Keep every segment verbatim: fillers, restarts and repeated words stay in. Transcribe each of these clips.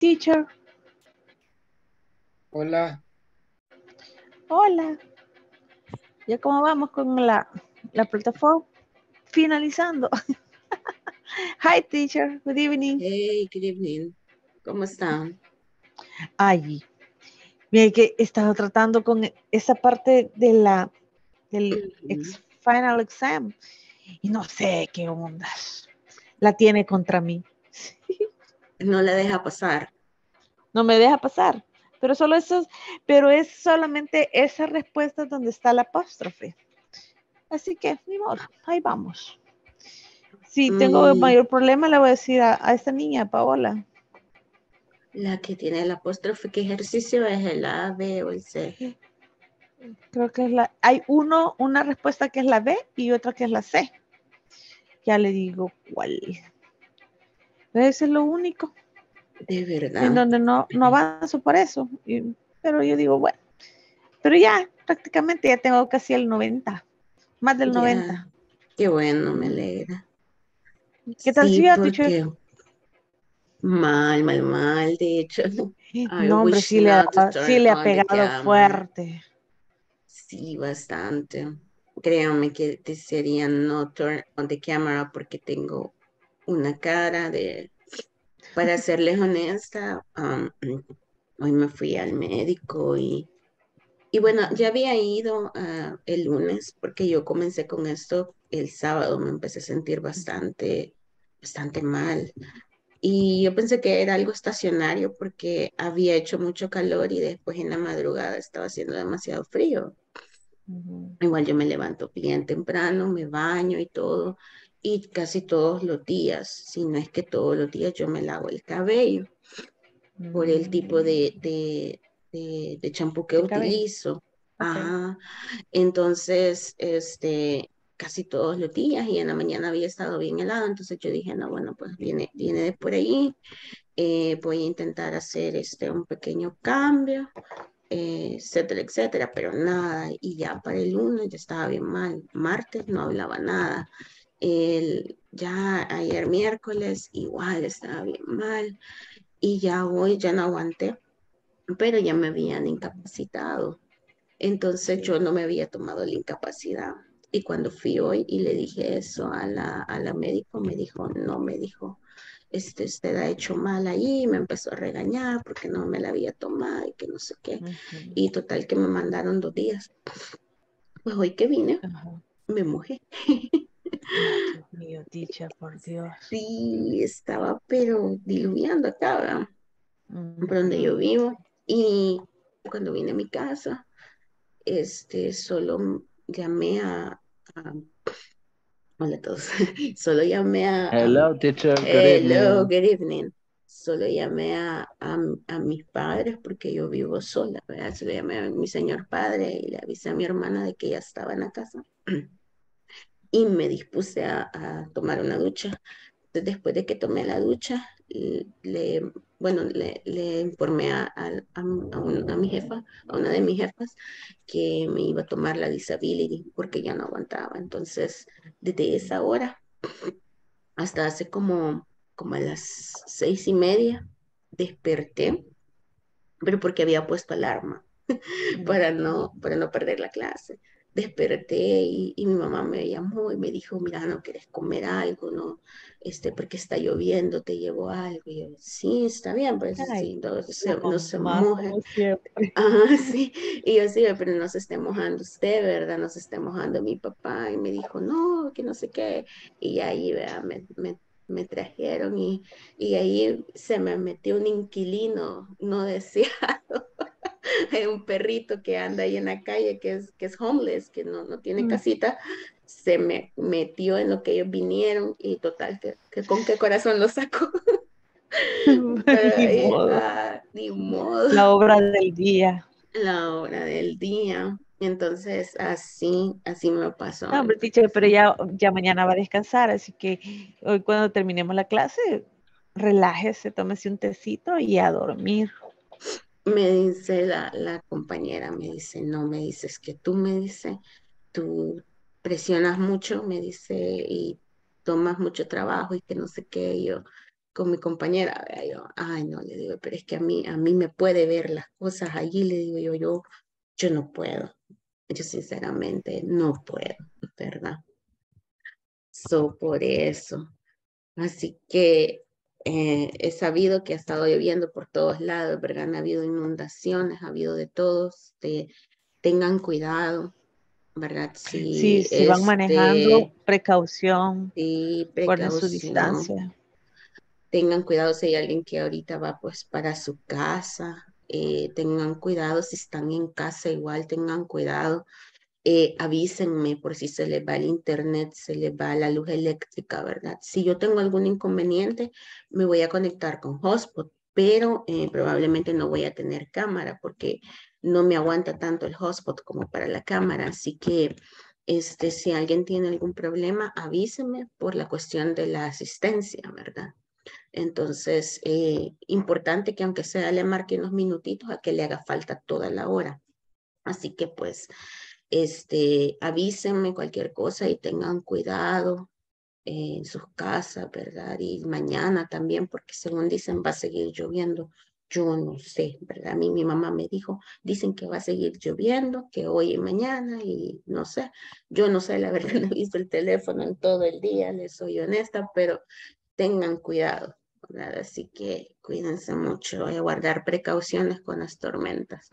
teacher. Hola. Hola. ¿Ya cómo vamos con la, la plataforma? Finalizando. Hi, teacher. Good evening. Hey, good evening. ¿Cómo están? Ay, mire que he estado tratando con esa parte de la, del Ujú. ex final exam y no sé qué onda. La tiene contra mí. No la deja pasar. No me deja pasar. Pero solo eso, pero es solamente esa respuesta donde está la apóstrofe. Así que, ni modo, ahí vamos. Si tengo Mm, mayor problema, le voy a decir a, a esta niña, Paola. la que tiene el apóstrofe, ¿qué ejercicio es el A, B o el C? Creo que es la, hay uno, una respuesta que es la B y otra que es la C. Ya le digo cuál. Eso es lo único De en verdad. donde no, no avanzo por eso. Y, pero yo digo, bueno, pero ya prácticamente ya tengo casi el noventa, más del Ya, noventa. qué bueno, me alegra. ¿Qué tal Sí, si ya, teacher? porque mal, mal, mal. De hecho, I No, hombre, wish sí le ha, not to sí turn le ha on the pegado camera. fuerte. Sí, bastante. Créanme que desearía no turn on the camera porque tengo una cara de, para serles honesta, um, hoy me fui al médico y, y bueno, ya había ido uh, el lunes porque yo comencé con esto el sábado, me empecé a sentir bastante, bastante mal. Y yo pensé que era algo estacionario porque había hecho mucho calor y después en la madrugada estaba haciendo demasiado frío. Uh-huh. Igual yo me levanto bien temprano, me baño y todo, y casi todos los días, si no es que todos los días yo me lavo el cabello por el tipo Mm, de, de, de, de champú que de cabello. utilizo. Ok. Ajá. Entonces, este, casi todos los días y en la mañana había estado bien helado, entonces yo dije, no, bueno, pues viene, viene de por ahí, eh, voy a intentar hacer este, un pequeño cambio, eh, etcétera, etcétera, pero nada, y ya para el lunes ya estaba bien mal, martes no hablaba nada, el, ya ayer miércoles igual estaba bien mal, y ya hoy ya no aguanté, pero ya me habían incapacitado. Entonces Sí. yo no me había tomado la incapacidad. Y cuando fui hoy y le dije eso a la, a la médico, me dijo, no, me dijo, este, usted ha hecho mal ahí, me empezó a regañar porque no me la había tomado y que no sé qué. Uh-huh. Y total que me mandaron dos días. Pues hoy que vine, Ajá. me mojé. Ay, Dios mío, teacher, por Dios. Sí, estaba pero diluviando acá, ¿verdad? Por donde Uh-huh. yo vivo. Y cuando vine a mi casa, este, solo llamé a, a hola a todos, solo llamé a, a Hello, teacher. Good hello, evening. good evening. Solo llamé a, a, a mis padres porque yo vivo sola, ¿verdad? Solo llamé a mi señor padre y le avisé a mi hermana de que ya estaba en la casa y me dispuse a, a tomar una ducha. Entonces, después de que tomé la ducha, le, bueno, le, le informé a, a, a, un- a mi jefa, a una de mis jefas, que me iba a tomar la disability porque ya no aguantaba. Entonces, desde esa hora hasta hace como, como a las seis y media, desperté, pero porque había puesto alarma para no, para no perder la clase. Desperté y, y mi mamá me llamó y me dijo, mira, ¿no quieres comer algo? ¿No? Este, porque está lloviendo, te llevo algo. Y yo, sí, está bien, pues Ay, sí, no la se, no se mamá, moje. como siempre. Ah, sí, y yo sí, pero no se esté mojando usted, ¿verdad? No se esté mojando mi papá. Y me dijo, no, que no sé qué. Y ahí, vea, me, me, me trajeron y, y ahí se me metió un inquilino no deseado. Hay un perrito que anda ahí en la calle que es, que es homeless, que no, no tiene Mm. casita, se me metió en lo que ellos vinieron y total, que, que con qué corazón lo saco. Pero Ni ahí, modo. ah, ni modo, La obra del día. la hora del día. Entonces, así, así me pasó. No, hombre, teacher, pero Entonces, ya, ya mañana va a descansar, así que hoy cuando terminemos la clase, relájese, tómese un tecito y a dormir. me dice la, la compañera, me dice, no, me dices que tú me dice, tú presionas mucho, me dice, y tomas mucho trabajo y que no sé qué, y yo. con mi compañera, ¿verdad? Yo, ay, no, le digo, pero es que a mí, a mí me puede ver las cosas allí, le digo yo, yo, yo no puedo. Yo sinceramente no puedo, ¿verdad? So, por eso. Así que eh, he sabido que ha estado lloviendo por todos lados, ¿verdad? Han habido inundaciones, ha habido de todos. De, tengan cuidado, ¿verdad? Sí, Si si van manejando, este, precaución, sí, guarden su precaución. distancia. Tengan cuidado si hay alguien que ahorita va pues para su casa. Eh, tengan cuidado si están en casa, igual tengan cuidado. Eh, avísenme por si se les va el internet, se les va la luz eléctrica, ¿verdad? Si yo tengo algún inconveniente, me voy a conectar con Hotspot, pero eh, probablemente no voy a tener cámara porque no me aguanta tanto el Hotspot como para la cámara. Así que este, si alguien tiene algún problema, avísenme por la cuestión de la asistencia, ¿verdad? Entonces, eh, importante que aunque sea le marque unos minutitos a que le haga falta toda la hora. Así que pues este, avísenme cualquier cosa y tengan cuidado eh, en sus casas, ¿verdad? Y mañana también, porque según dicen va a seguir lloviendo. Yo no sé, ¿verdad? A mí mi mamá me dijo, dicen que va a seguir lloviendo, que hoy y mañana, y no sé. Yo no sé, la verdad, no he visto el teléfono en todo el día, les soy honesta, pero tengan cuidado, ¿verdad? Así que cuídense mucho, voy a guardar precauciones con las tormentas.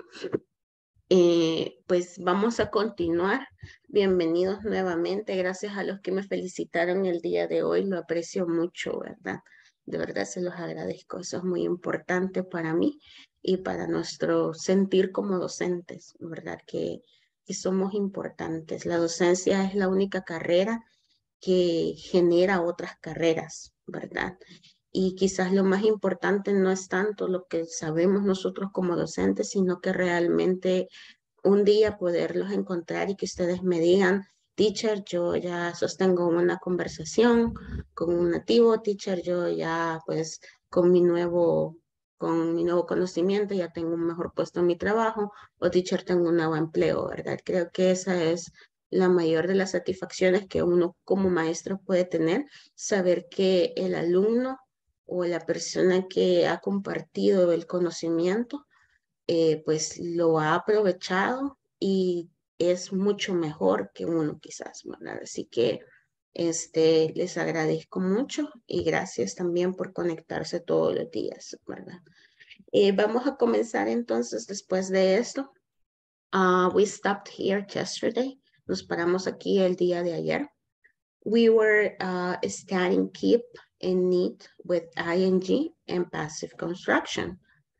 Eh, pues vamos a continuar. Bienvenidos nuevamente. Gracias a los que me felicitaron el día de hoy. Lo aprecio mucho, ¿verdad? De verdad se los agradezco. Eso es muy importante para mí y para nuestro sentir como docentes, ¿verdad? Que, que somos importantes. La docencia es la única carrera que genera otras carreras, ¿verdad? Y quizás lo más importante no es tanto lo que sabemos nosotros como docentes, sino que realmente un día poderlos encontrar y que ustedes me digan, teacher, yo ya sostengo una conversación con un nativo, teacher, yo ya pues con mi nuevo, con mi nuevo conocimiento ya tengo un mejor puesto en mi trabajo, o teacher, tengo un nuevo empleo, ¿verdad? Creo que esa es la mayor de las satisfacciones que uno como maestro puede tener, saber que el alumno o la persona que ha compartido el conocimiento eh, pues lo ha aprovechado y es mucho mejor que uno quizás, ¿verdad? Así que este, les agradezco mucho y gracias también por conectarse todos los días, ¿verdad? Eh, vamos a comenzar entonces después de esto. Uh, we stopped here yesterday. Nos paramos aquí el día de ayer. We were uh, studying keep and need with ing and passive construction.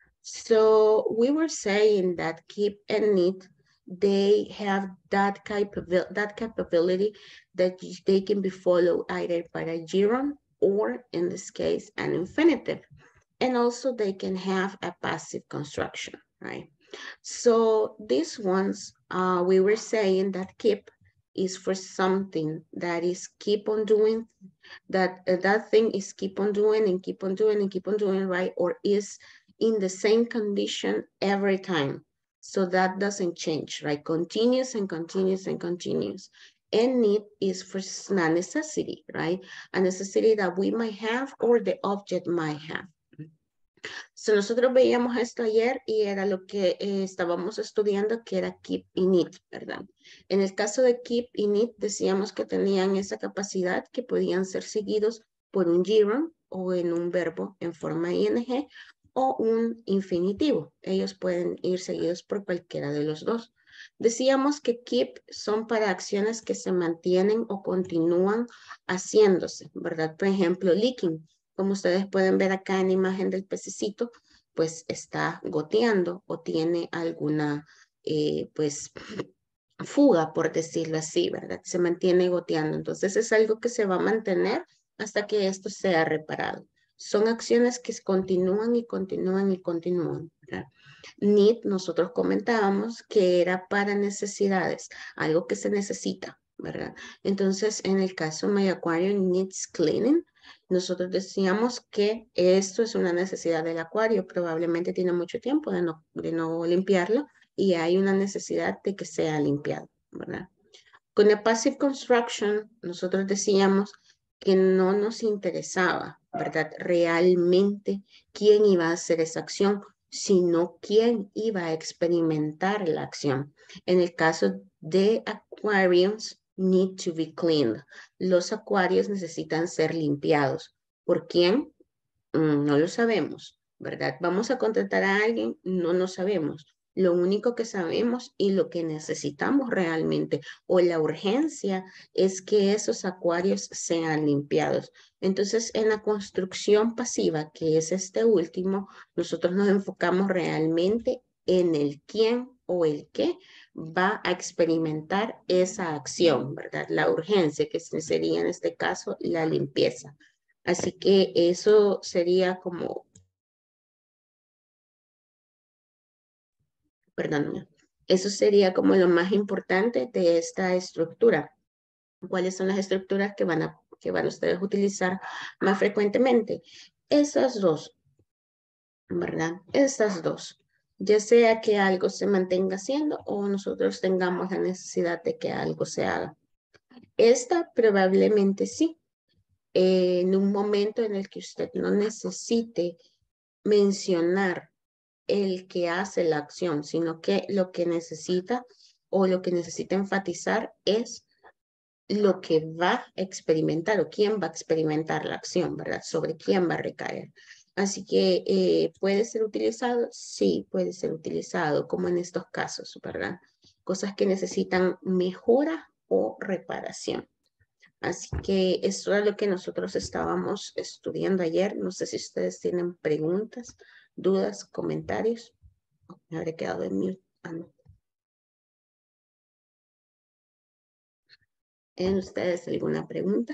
So we were saying that keep and need, they have that, capabil that capability that they can be followed either by a gerund or, in this case, an infinitive. And also they can have a passive construction, right? So these ones, uh, we were saying that keep is for something that is keep on doing, that uh, that thing is keep on doing and keep on doing and keep on doing, right? Or is in the same condition every time. So that doesn't change, right? Continues and continues and continues. And need is for a necessity, right? A necessity that we might have or the object might have. So nosotros veíamos esto ayer y era lo que eh, estábamos estudiando, que era keep y need, ¿verdad? En el caso de keep y need, decíamos que tenían esa capacidad que podían ser seguidos por un gerund o en un verbo en forma ing o un infinitivo. Ellos pueden ir seguidos por cualquiera de los dos. Decíamos que keep son para acciones que se mantienen o continúan haciéndose, ¿verdad? Por ejemplo, leaking. Como ustedes pueden ver acá en la imagen del pececito, pues está goteando o tiene alguna, eh, pues, fuga, por decirlo así, ¿verdad? Se mantiene goteando. Entonces es algo que se va a mantener hasta que esto sea reparado. Son acciones que continúan y continúan y continúan, ¿verdad? Need, nosotros comentábamos que era para necesidades, algo que se necesita, ¿verdad? Entonces, en el caso My Aquarium Needs Cleaning, nosotros decíamos que esto es una necesidad del acuario, probablemente tiene mucho tiempo de no, de no limpiarlo y hay una necesidad de que sea limpiado, ¿verdad? Con el Passive Construction, nosotros decíamos que no nos interesaba ¿verdad? Realmente quién iba a hacer esa acción, sino quién iba a experimentar la acción. En el caso de aquariums, need to be cleaned. Los acuarios necesitan ser limpiados. ¿Por quién? Mm, no lo sabemos, ¿verdad? ¿Vamos a contratar a alguien? No lo sabemos. Lo único que sabemos y lo que necesitamos realmente o la urgencia es que esos acuarios sean limpiados. Entonces, en la construcción pasiva, que es este último, nosotros nos enfocamos realmente en el quién o el qué va a experimentar esa acción, ¿verdad? La urgencia, que sería en este caso la limpieza. Así que eso sería como, perdóname, eso sería como lo más importante de esta estructura. ¿Cuáles son las estructuras que van a, que van a ustedes utilizar más frecuentemente? Esas dos, ¿verdad? Esas dos. Ya sea que algo se mantenga haciendo o nosotros tengamos la necesidad de que algo se haga. Esta probablemente sí. Eh, en un momento en el que usted no necesite mencionar el que hace la acción, sino que lo que necesita o lo que necesita enfatizar es lo que va a experimentar o quién va a experimentar la acción, ¿verdad? Sobre quién va a recaer. Así que eh, puede ser utilizado, sí, puede ser utilizado, como en estos casos, ¿verdad? Cosas que necesitan mejora o reparación. Así que eso es lo que nosotros estábamos estudiando ayer. No sé si ustedes tienen preguntas, dudas, comentarios. Me habré quedado en mute. Ah, no. ¿Tienen ustedes alguna pregunta?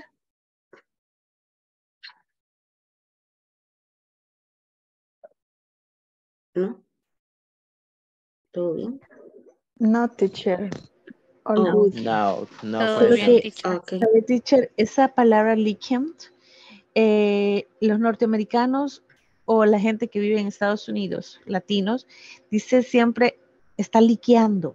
¿No? ¿Todo bien? No, teacher. All Oh, good. No, no Todo Solo bien, question. que, teacher. ok. ¿sabe, teacher? Esa palabra leaking, eh, los norteamericanos o la gente que vive en Estados Unidos, latinos, dice siempre está liqueando.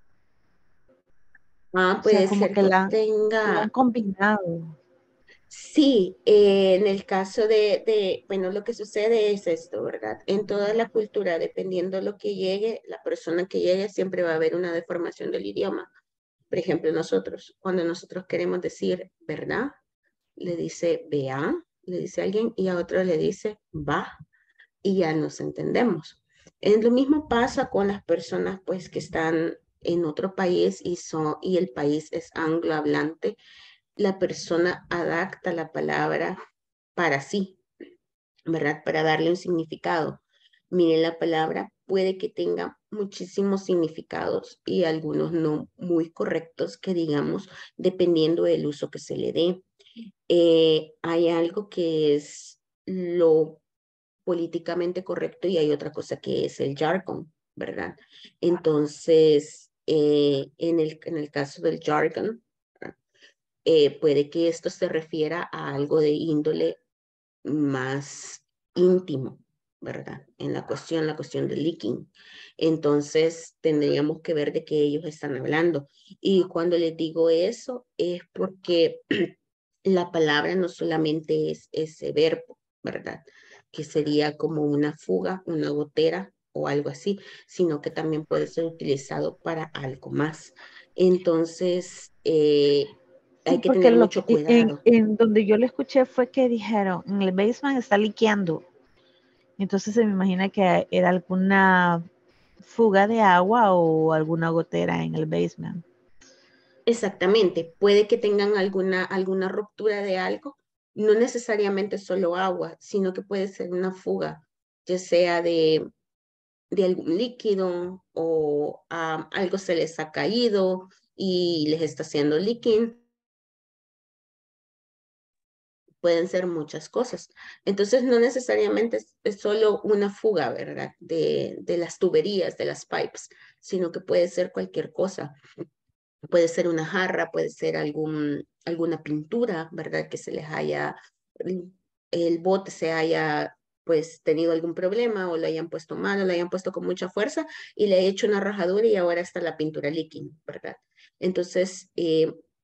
Ah, O sea, puede como ser que que la, la han tenga. combinado. Sí, eh, en el caso de, de, bueno, lo que sucede es esto, ¿verdad? En toda la cultura, dependiendo de lo que llegue, la persona que llegue, siempre va a haber una deformación del idioma. Por ejemplo, nosotros, cuando nosotros queremos decir verdad, le dice vea, le dice a alguien y a otro le dice va y ya nos entendemos. Es lo mismo pasa con las personas pues que están en otro país y, son, y el país es anglohablante. La persona adapta la palabra para sí, ¿verdad? Para darle un significado. Miren, la palabra puede que tenga muchísimos significados y algunos no muy correctos, que digamos, dependiendo del uso que se le dé. Eh, hay algo que es lo políticamente correcto y hay otra cosa que es el jargon, ¿verdad? Entonces, eh, en, el, en el caso del jargon, eh, puede que esto se refiera a algo de índole más íntimo, ¿verdad? En la cuestión, la cuestión del leaking. Entonces, tendríamos que ver de qué ellos están hablando. Y cuando les digo eso, es porque la palabra no solamente es ese verbo, ¿verdad? Que sería como una fuga, una gotera o algo así, sino que también puede ser utilizado para algo más. Entonces, eh, Sí, hay que porque tener lo, mucho en, cuidado. en donde yo lo escuché fue que dijeron, en el basement está liqueando. Entonces se me imagina que era alguna fuga de agua o alguna gotera en el basement. Exactamente, puede que tengan alguna, alguna ruptura de algo, no necesariamente solo agua, sino que puede ser una fuga, ya sea de, de algún líquido o um, algo se les ha caído y les está haciendo leaking. Pueden ser muchas cosas. Entonces, no necesariamente es, es solo una fuga, ¿verdad? De, de las tuberías, de las pipes, sino que puede ser cualquier cosa. Puede ser una jarra, puede ser algún, alguna pintura, ¿verdad? Que se les haya, el bote se haya pues tenido algún problema o lo hayan puesto mal o lo hayan puesto con mucha fuerza y le ha hecho una rajadura y ahora está la pintura leaking, ¿verdad? Entonces, eh,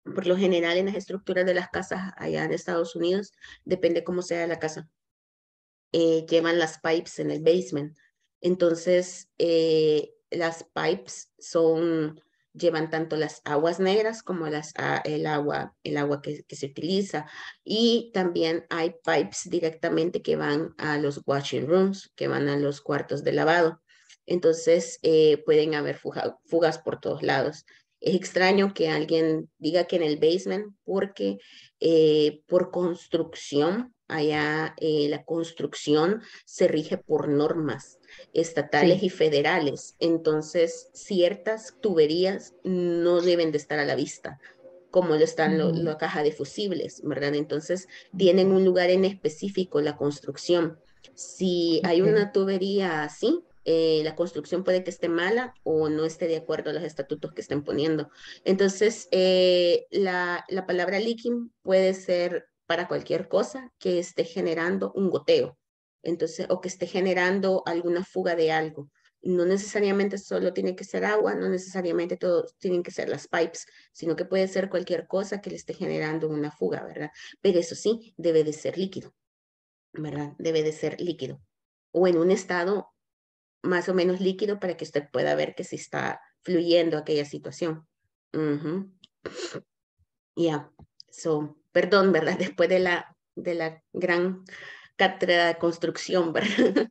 Por lo general, en las estructuras de las casas allá en Estados Unidos, depende cómo sea la casa, eh, llevan las pipes en el basement. Entonces, eh, las pipes son, llevan tanto las aguas negras como las, ah, el agua, el agua que, que se utiliza. Y también hay pipes directamente que van a los washing rooms, que van a los cuartos de lavado. Entonces, eh, pueden haber fuga, fugas por todos lados. Es extraño que alguien diga que en el basement, porque eh, por construcción, allá eh, la construcción se rige por normas estatales Sí. y federales. Entonces, ciertas tuberías no deben de estar a la vista, como lo están lo, Ujú, la caja de fusibles, ¿verdad? Entonces, tienen un lugar en específico la construcción. Si hay ok, una tubería así, eh, la construcción puede que esté mala o no esté de acuerdo a los estatutos que estén poniendo. Entonces, eh, la, la palabra leaking puede ser para cualquier cosa que esté generando un goteo, entonces, o que esté generando alguna fuga de algo. No necesariamente solo tiene que ser agua, no necesariamente todos tienen que ser las pipes, sino que puede ser cualquier cosa que le esté generando una fuga, ¿verdad? Pero eso sí, debe de ser líquido, ¿verdad? Debe de ser líquido. O en un estado más o menos líquido para que usted pueda ver que sí está fluyendo aquella situación. Ujú. Ya, yeah. So, perdón, ¿verdad? Después de la, de la gran cátedra de construcción, ¿verdad?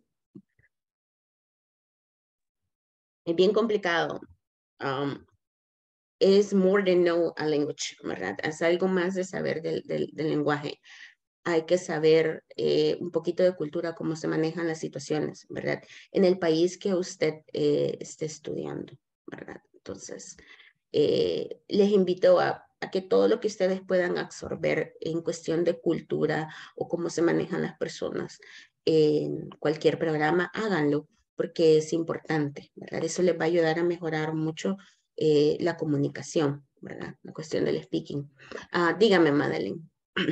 Es bien complicado. Um, es more than know a language, ¿verdad? Es algo más de saber del, del, del lenguaje. Hay que saber eh, un poquito de cultura, cómo se manejan las situaciones, ¿verdad? En el país que usted eh, esté estudiando, ¿verdad? Entonces, eh, les invito a, a que todo lo que ustedes puedan absorber en cuestión de cultura o cómo se manejan las personas en cualquier programa, háganlo, porque es importante, ¿verdad? Eso les va a ayudar a mejorar mucho eh, la comunicación, ¿verdad? La cuestión del speaking. Ah, dígame, Madeline.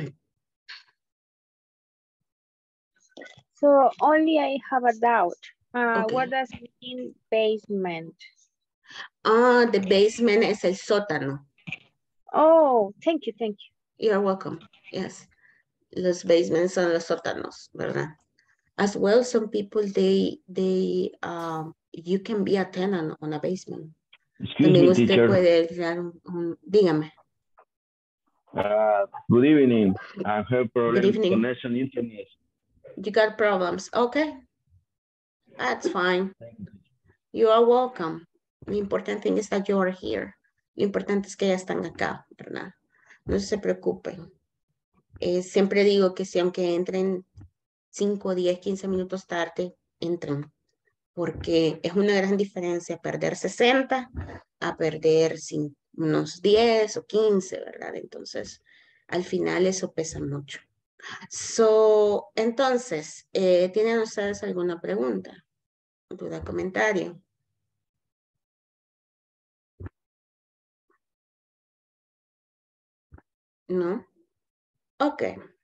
So only I have a doubt. Uh, Ok. what does it mean basement? Ah, the basement es el sótano. Oh, thank you, thank you. You're welcome. Yes. Los basements son los sótanos, ¿verdad? As well, some people, they, they, um, you can be a tenant on a basement. Excuse También me, usted teacher. puede crear un, un- dígame. Uh, good evening. I have Good problem evening. connection internet. You got problems. Okay. That's fine. You are welcome. The important thing is that you are here. Lo importante es que ya están acá, ¿verdad? No se preocupen. Eh, siempre digo que si aunque entren cinco, diez, quince minutos tarde, entren, porque es una gran diferencia perder sesenta a perder sin unos diez o quince, ¿verdad? Entonces, al final eso pesa mucho. So, entonces, eh, ¿tienen ustedes alguna pregunta, duda, comentario? ¿No? Ok.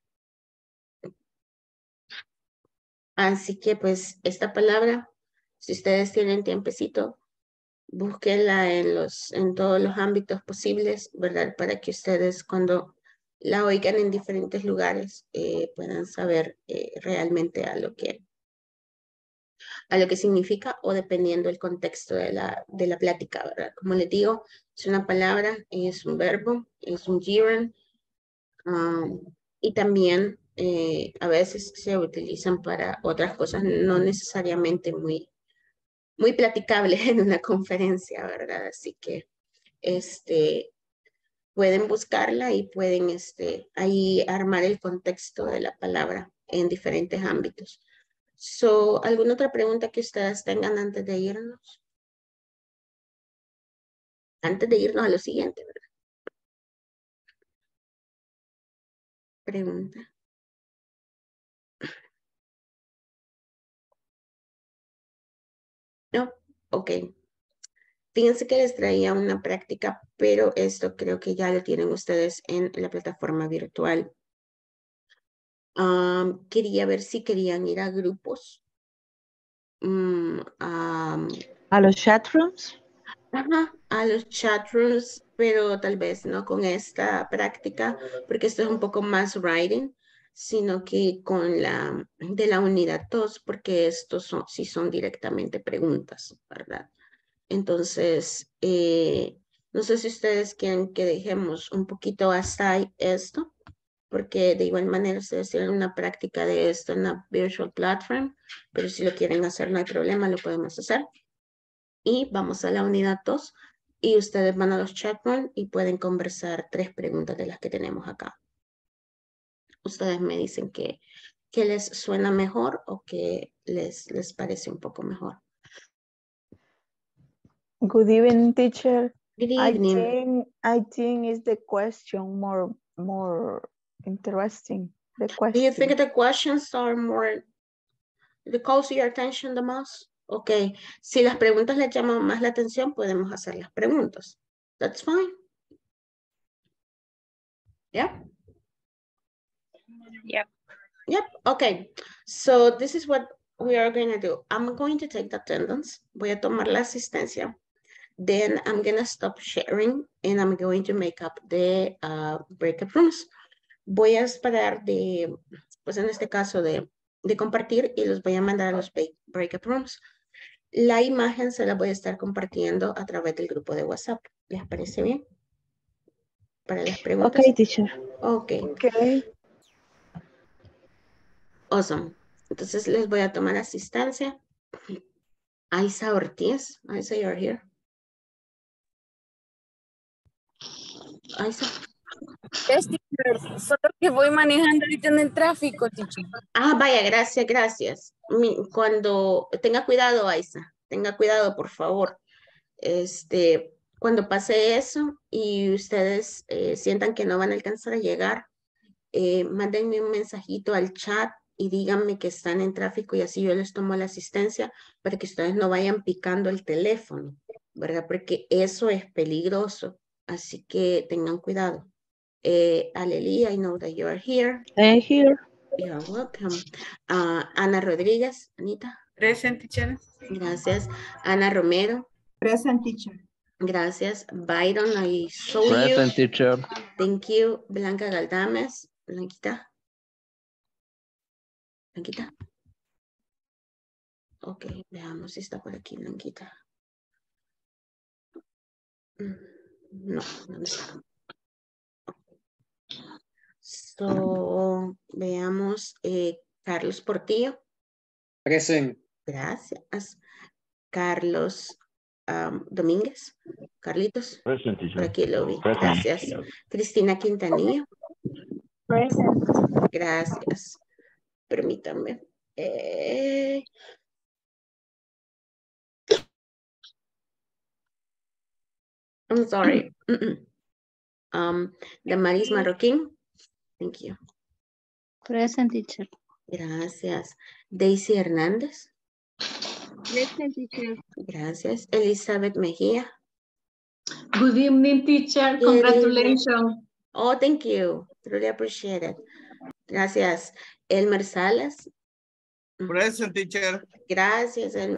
Así que pues esta palabra, si ustedes tienen tiempecito, búsquenla en los, en todos los ámbitos posibles, ¿verdad? Para que ustedes cuando la oigan en diferentes lugares eh, puedan saber eh, realmente a lo que a lo que significa o dependiendo del contexto de la, de la plática, ¿verdad? Como les digo, es una palabra, es un verbo, es un gerund, um, y también eh, a veces se utilizan para otras cosas no necesariamente muy, muy platicables en una conferencia, ¿verdad? Así que este, pueden buscarla y pueden este, ahí armar el contexto de la palabra en diferentes ámbitos. So, ¿alguna otra pregunta que ustedes tengan antes de irnos? Antes de irnos a lo siguiente, ¿verdad? Pregunta. No, ok. Fíjense que les traía una práctica, pero esto creo que ya lo tienen ustedes en la plataforma virtual. Um, quería ver si querían ir a grupos. Um, um, ¿A los chat rooms? ajá, a los chat rooms pero tal vez no con esta práctica, porque esto es un poco más writing, sino que con la de la unidad dos, porque estos son, sí son directamente preguntas, ¿verdad? Entonces, eh, no sé si ustedes quieren que dejemos un poquito hasta ahí esto, porque de igual manera ustedes tienen una práctica de esto en la virtual platform, pero si lo quieren hacer no hay problema, lo podemos hacer. Y vamos a la unidad dos y ustedes van a los checkpoints y pueden conversar tres preguntas de las que tenemos acá. Ustedes me dicen que, que les suena mejor o que les, les parece un poco mejor. Good evening, teacher. Good I evening. think I think is the question more more interesting. The Do you think question. the questions are more, the calls your attention the most? Ok, si las preguntas les llaman más la atención, podemos hacer las preguntas. That's fine. Yeah? Yep. Yep, okay. So this is what we are going to do. I'm going to take the attendance. Voy a tomar la asistencia. Then I'm going to stop sharing and I'm going to make up the uh, breakout rooms. Voy a esperar de, pues en este caso de, de compartir y los voy a mandar a los breakout rooms. La imagen se la voy a estar compartiendo a través del grupo de WhatsApp. ¿Les parece bien? Para las preguntas. Okay, teacher. Okay. Okay. Awesome. Entonces les voy a tomar asistencia. Aiza Ortiz. Aiza, you're here. Aiza. Yes, teacher. Solo que voy manejando ahorita en el tráfico, teacher. Ah, vaya, gracias, gracias. Mi- Cuando tenga cuidado, Aiza. Tenga cuidado, por favor. Este, cuando pase eso y ustedes eh, sientan que no van a alcanzar a llegar, eh, mándenme un mensajito al chat y díganme que están en tráfico y así yo les tomo la asistencia para que ustedes no vayan picando el teléfono, ¿verdad? Porque eso es peligroso, así que tengan cuidado. Eh, Aleli, I know that you are here. I'm here. You are welcome. Uh, Ana Rodríguez, Anita. Present, teacher. Gracias. Ana Romero. Present, teacher. Gracias. Byron, I saw Present, you. teacher. Thank you. Blanca Galdames. Blanquita. Blanquita. Ok, veamos si está por aquí, Blanquita. Mm, No, no está. So, veamos, eh, Carlos Portillo. Present. Gracias. Carlos um, Domínguez. Carlitos. Present, Por teacher. aquí lo vi. Present. Gracias. Cristina Quintanilla. Present. Gracias. Permítanme. Eh, I'm sorry. um, Damaris Marroquín. Thank you. Present, teacher. Gracias. Daisy Hernández. Present, teacher. Gracias. Elizabeth Mejía. Good evening, teacher. Good Congratulations. Oh, thank you. Truly appreciate it. Gracias. Elmer Salas. Present, teacher. Gracias, Elmer.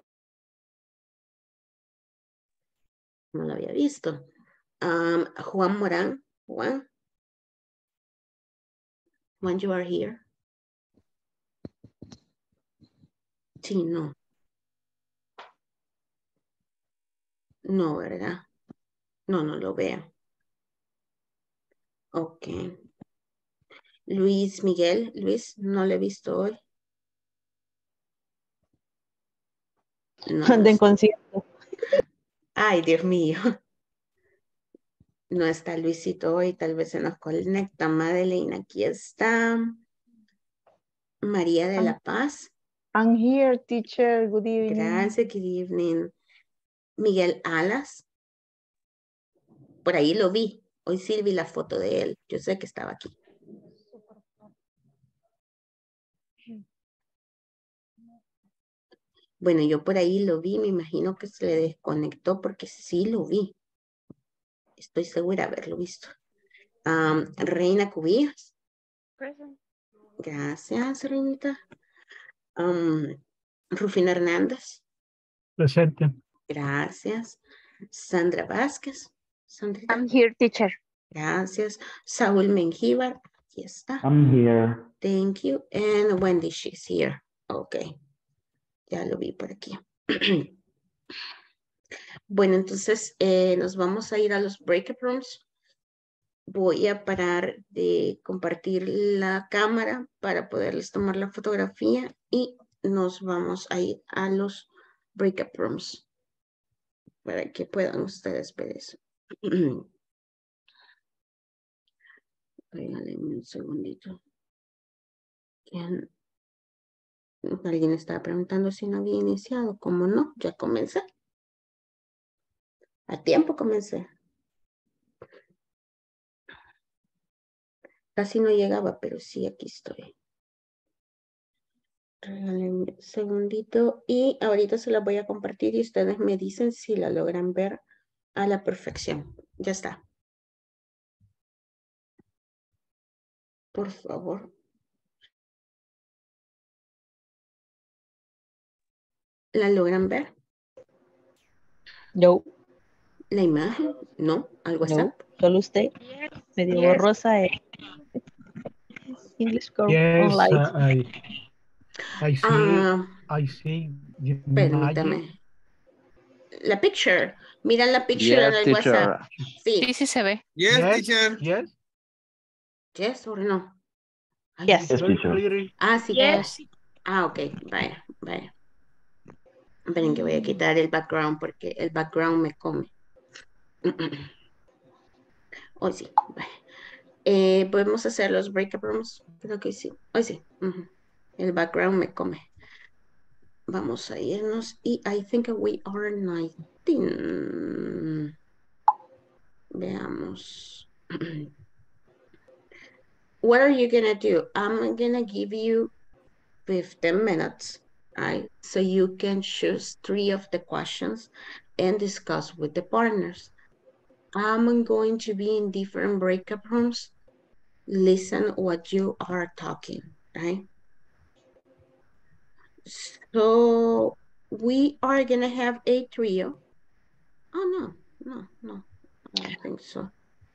No lo había visto. Um, Juan Morán. Juan. Juan, you are here. Sí, no. No, ¿verdad? No, no lo veo. Ok. Luis Miguel. Luis, no lo he visto hoy. No, no Anda en está. concierto. Ay, Dios mío. No está Luisito hoy, tal vez se nos conecta. Madeleine, aquí está. María de la Paz. I'm here, teacher. Good evening. Gracias, good evening. Miguel Alas. Por ahí lo vi. Hoy sí vi la foto de él. Yo sé que estaba aquí. Bueno, yo por ahí lo vi. Me imagino que se le desconectó porque sí lo vi. Estoy segura de haberlo visto. Um, Reina Cubillas. Present. Gracias, Reinita. Um, Rufina Hernández. Presente. Gracias. Sandra Vázquez. Sandrita. I'm here, teacher. Gracias. Saúl Mengíbar. Aquí está. I'm here. Thank you. And Wendy, she's here. Ok. Ya lo vi por aquí. Bueno, entonces eh, nos vamos a ir a los breakout rooms. Voy a parar de compartir la cámara para poderles tomar la fotografía y nos vamos a ir a los breakout rooms para que puedan ustedes ver eso. Regálenme un segundito. ¿Quién? Alguien estaba preguntando si no había iniciado. ¿Cómo no? Ya comencé. A tiempo comencé. Casi no llegaba, pero sí, aquí estoy. Regálenme un segundito y ahorita se la voy a compartir y ustedes me dicen si la logran ver a la perfección. Ya está. Por favor. ¿La logran ver? No, ¿La imagen? ¿No? ¿Al no, WhatsApp? solo usted. Medio Yes. borrosa es English Girl Yes, Online. uh, I I see Ah, I see the permítame. image. La picture. Miran la picture en Yes, el WhatsApp. teacher. Sí. Sí, sí se ve. Yes, Yes, teacher. yes, Yes or no? Ay, Yes. Yes, very teacher. clear. Ah, sí. Yes. Ah, ok. Vaya, vaya. Esperen que voy a quitar el background porque el background me come. Hoy sí. Vaya. Eh, Podemos hacer los breakup rooms. Creo que sí. Hoy sí. Ujú. El background me come. Vamos a irnos. Y I think we are nineteen. Veamos. What are you gonna do? I'm gonna give you fifteen minutes, right? So you can choose three of the questions and discuss with the partners. I'm going to be in different breakup rooms. Listen what you are talking, right? So we are gonna have a trio. Oh, no, no, no, I don't think so.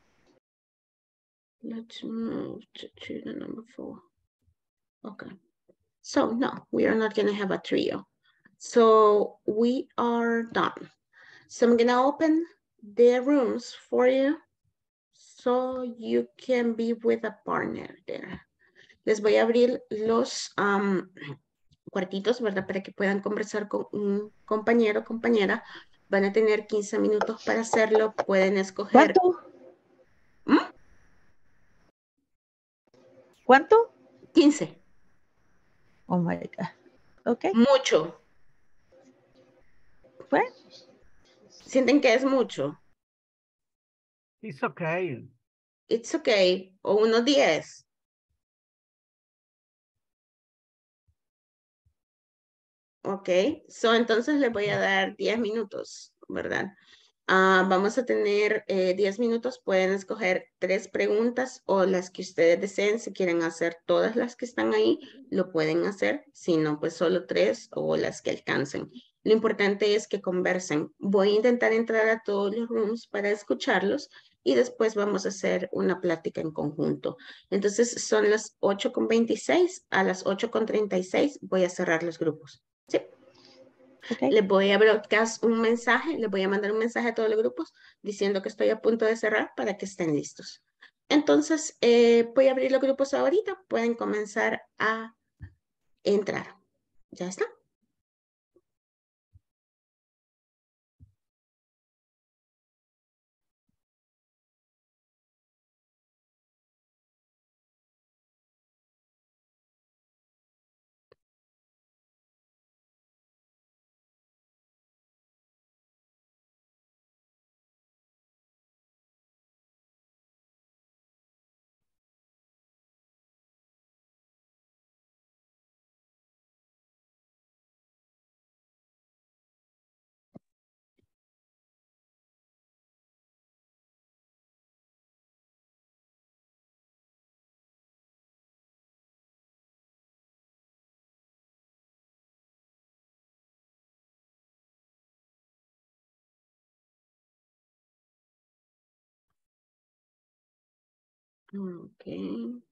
Let's move to, to the number four. Okay. So no, we are not gonna have a trio. So we are done. So I'm gonna open the rooms for you so you can be with a partner there. Les voy a abrir los um, cuartitos, ¿verdad? Para que puedan conversar con un compañero o compañera. Van a tener quince minutos para hacerlo. Pueden escoger. ¿Cuánto? ¿Mm? ¿Cuánto? quince. Oh my God. Ok. Mucho. Bueno, ¿Sienten que es mucho? It's okay. It's okay. O unos diez. Ok, so entonces le voy a dar diez minutos, ¿verdad? Ah, vamos a tener eh, diez minutos, pueden escoger tres preguntas o las que ustedes deseen, si quieren hacer todas las que están ahí, lo pueden hacer, si no, pues solo tres o las que alcancen. Lo importante es que conversen. Voy a intentar entrar a todos los rooms para escucharlos y después vamos a hacer una plática en conjunto. Entonces son las ocho con veintiséis, a las ocho con treinta y seis voy a cerrar los grupos. Sí. okay. Les voy a broadcast un mensaje, les voy a mandar un mensaje a todos los grupos diciendo que estoy a punto de cerrar para que estén listos. Entonces, eh, voy a abrir los grupos ahorita, pueden comenzar a entrar. ¿Ya está? Okay.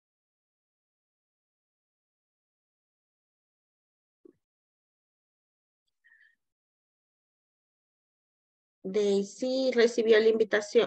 Daisy recibió la invitación.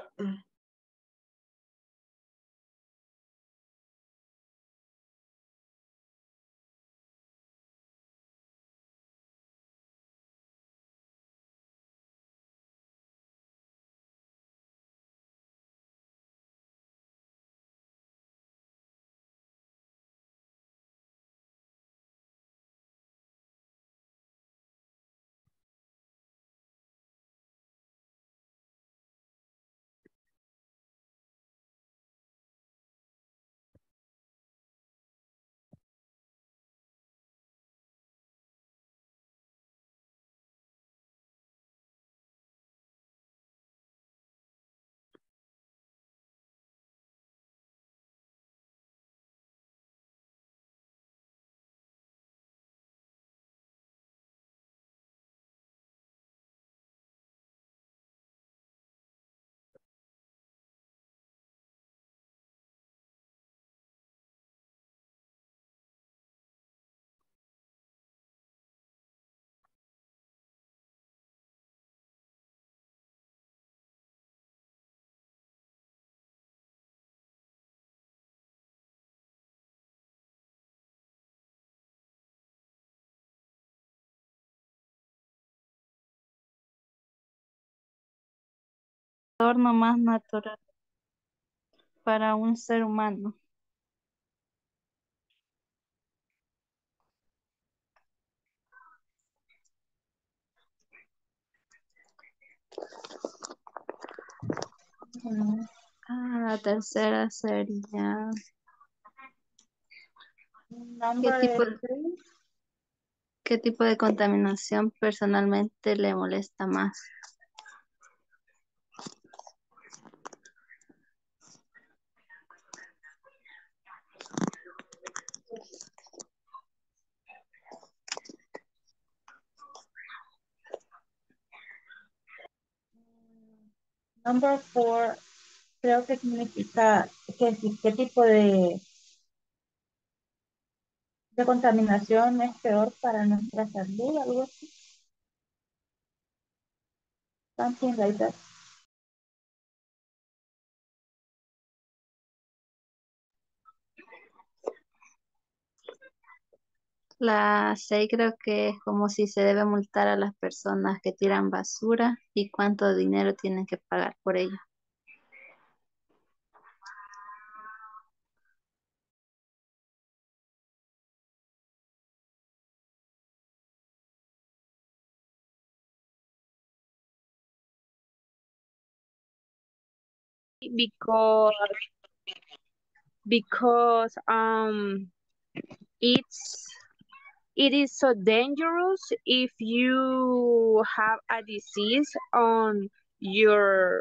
Entorno más natural para un ser humano. Mm, Ah, la tercera sería ¿qué Number tipo, three. qué tipo de contaminación personalmente le molesta más? Number four, creo que significa que si- qué tipo de, de contaminación es peor para nuestra salud, algo así. Something like that. La seis creo que es como si se debe multar a las personas que tiran basura y cuánto dinero tienen que pagar por ello. because because um it's it is so dangerous if you have a disease on your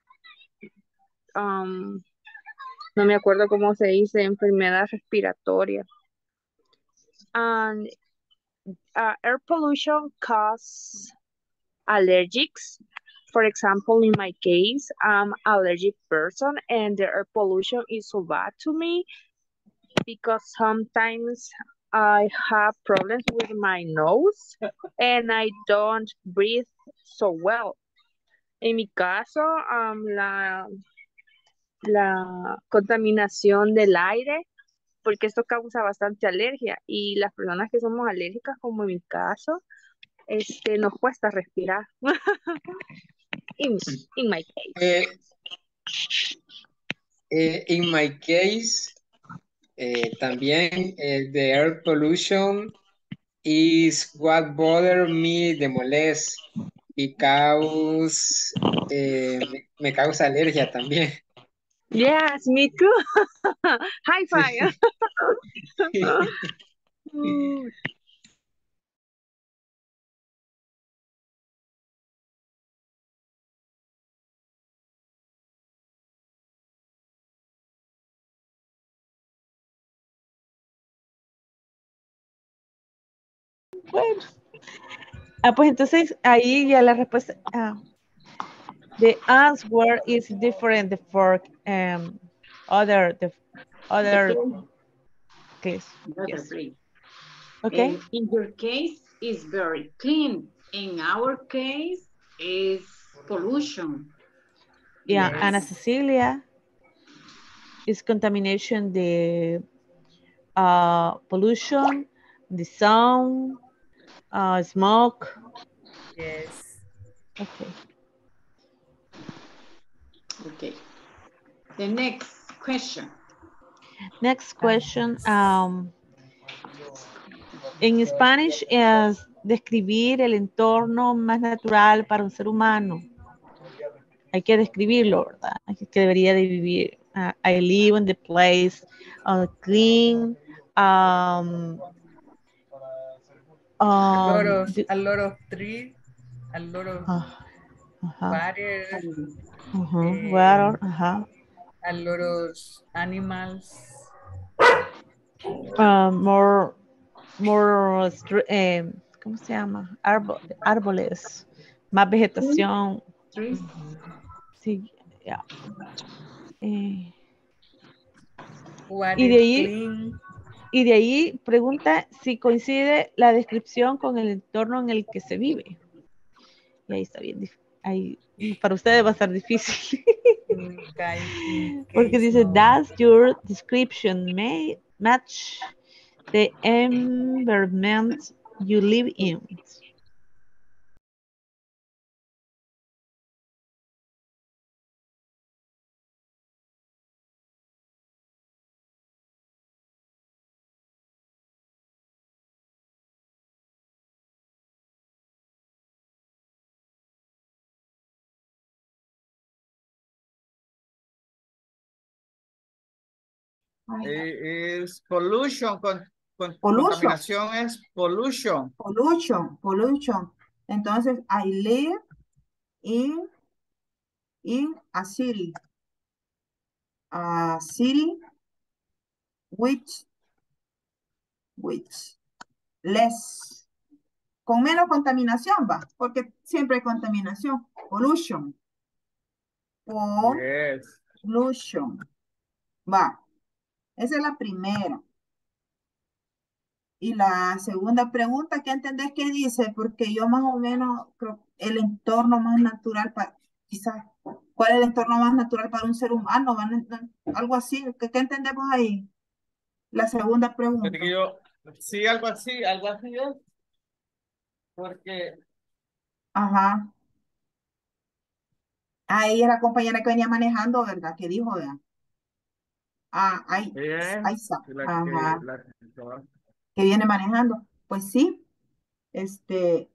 um no me acuerdo cómo se dice, enfermedad respiratoria. And uh, air pollution causes allergics. For example, in my case, I'm allergic person and the air pollution is so bad to me because sometimes I have problems with my nose and I don't breathe so well. En mi caso, um, la, la contaminación del aire, porque esto causa bastante alergia y las personas que somos alérgicas, como en mi caso, este, nos cuesta respirar. in, in my case. Eh, eh, in my case, eh, también el de air pollution is what bother me the most because eh, me, me causa alergia también. Yes, me too. High five. Bueno. Ah, pues entonces ahí ya la respuesta. Ah, the answer is different for um, other, the other Okay. case. The other Yes. three. Okay. And in your case, is very clean. In our case, is pollution. Yeah, Yes. Ana Cecilia is contamination, the uh, pollution, the sound, uh, smoke. Yes. Okay. Okay. The next question. Next question. Um, en Spanish es describir el entorno más natural para un ser humano. Hay que describirlo, ¿verdad? Que debería de vivir. Uh, I live in the place uh, clean. Um, a lot um, of the, a lot of trees, a lot of uh, uh-huh. water, Uh-huh. eh, Water, uh-huh. a lot of animals. Uh, more, more, eh, ¿cómo se llama? Arbo, árboles, más vegetación. Trees. Sí, ya. Eh, Water y de ahí, clean. y de ahí pregunta si coincide la descripción con el entorno en el que se vive. Y ahí está bien, ahí, para ustedes va a ser difícil. Porque dice, no. does your description may match the environment you live in? Eh, Es pollution, con, con- Pollution. contaminación es pollution. Pollution, pollution. Entonces, I live in, in a city. A city which, which less, con menos contaminación, va, porque siempre hay contaminación. Pollution. Yes. Pollution. Va. Esa es la primera. Y la segunda pregunta, ¿qué entendés que dice? Porque yo más o menos creo el entorno más natural para, quizás, ¿cuál es el entorno más natural para un ser humano? Van a- Algo así, ¿qué, qué entendemos ahí? La segunda pregunta. Porque yo, sí, algo así, algo así es. Porque Ajá. Ahí es la compañera que venía manejando, ¿verdad? Que dijo, ¿verdad? Ah, ahí, ella ahí es está. la que, Ajá. la que- Que viene manejando. Pues sí, este,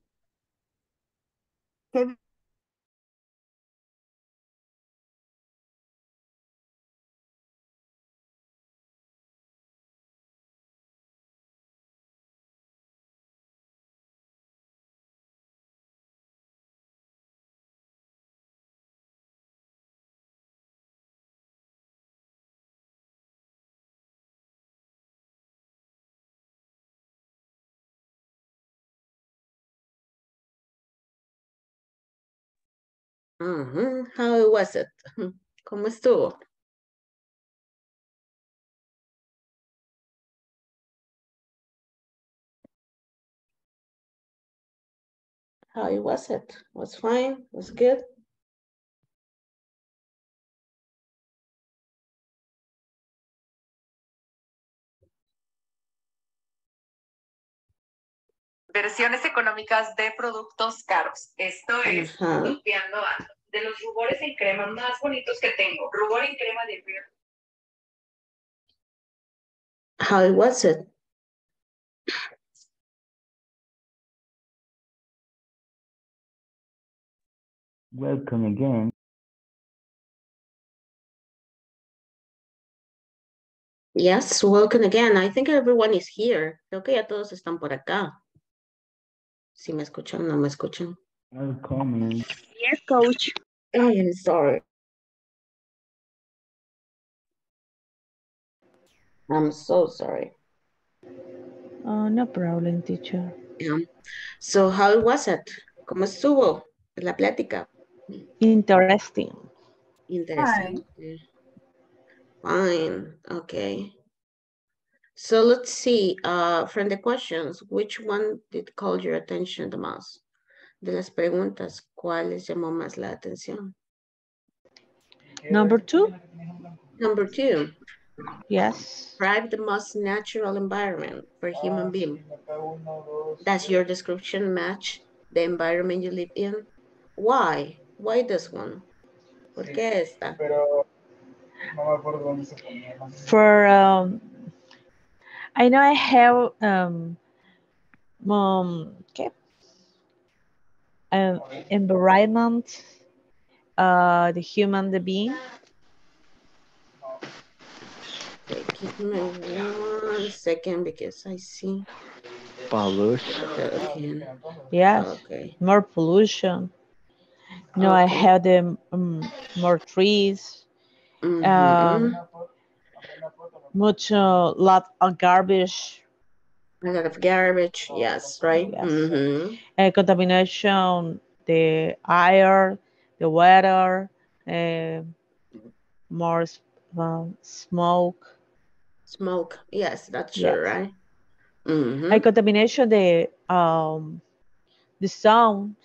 ¿qué Ujú. How was it? ¿Cómo estuvo? How was it? Was fine? Was good? Versiones económicas de productos caros. Esto es Ajá. Lupeando Ando. De los rubores en crema más bonitos que tengo. Rubor en crema de Real. How was it? Welcome again. Yes, welcome again. I think everyone is here. Creo que ya todos están por acá. Si me escuchan, no me escuchan. Welcome. Yes, coach. I am sorry. I'm so sorry. Oh, no problem, teacher. Yeah. So how was it? ¿Cómo estuvo la plática? Interesting. Interesante. Fine, okay. So let's see, uh, from the questions, which one did call your attention the most? De las preguntas, ¿cuál les llamó más la atención? Number two? Number two. Yes. Describe the most natural environment for human being. Does your description match the environment you live in? Why? Why this one? ¿Por qué esta? For, um, I know I have, um, um, okay, um, environment, uh, the human, the being. Okay, give me one second because I see. Pollution. Okay. Yes. Okay. More pollution. No, I Okay. have the um, more trees. Mhm. Um, much, uh, lot of garbage. A lot of garbage. Yes, right. Yes. Mm-hmm. Uh, contamination, the air, the weather, uh, more um, smoke. Smoke. Yes, that's Yes. true, right? Mm-hmm. And contamination, the um, the sound.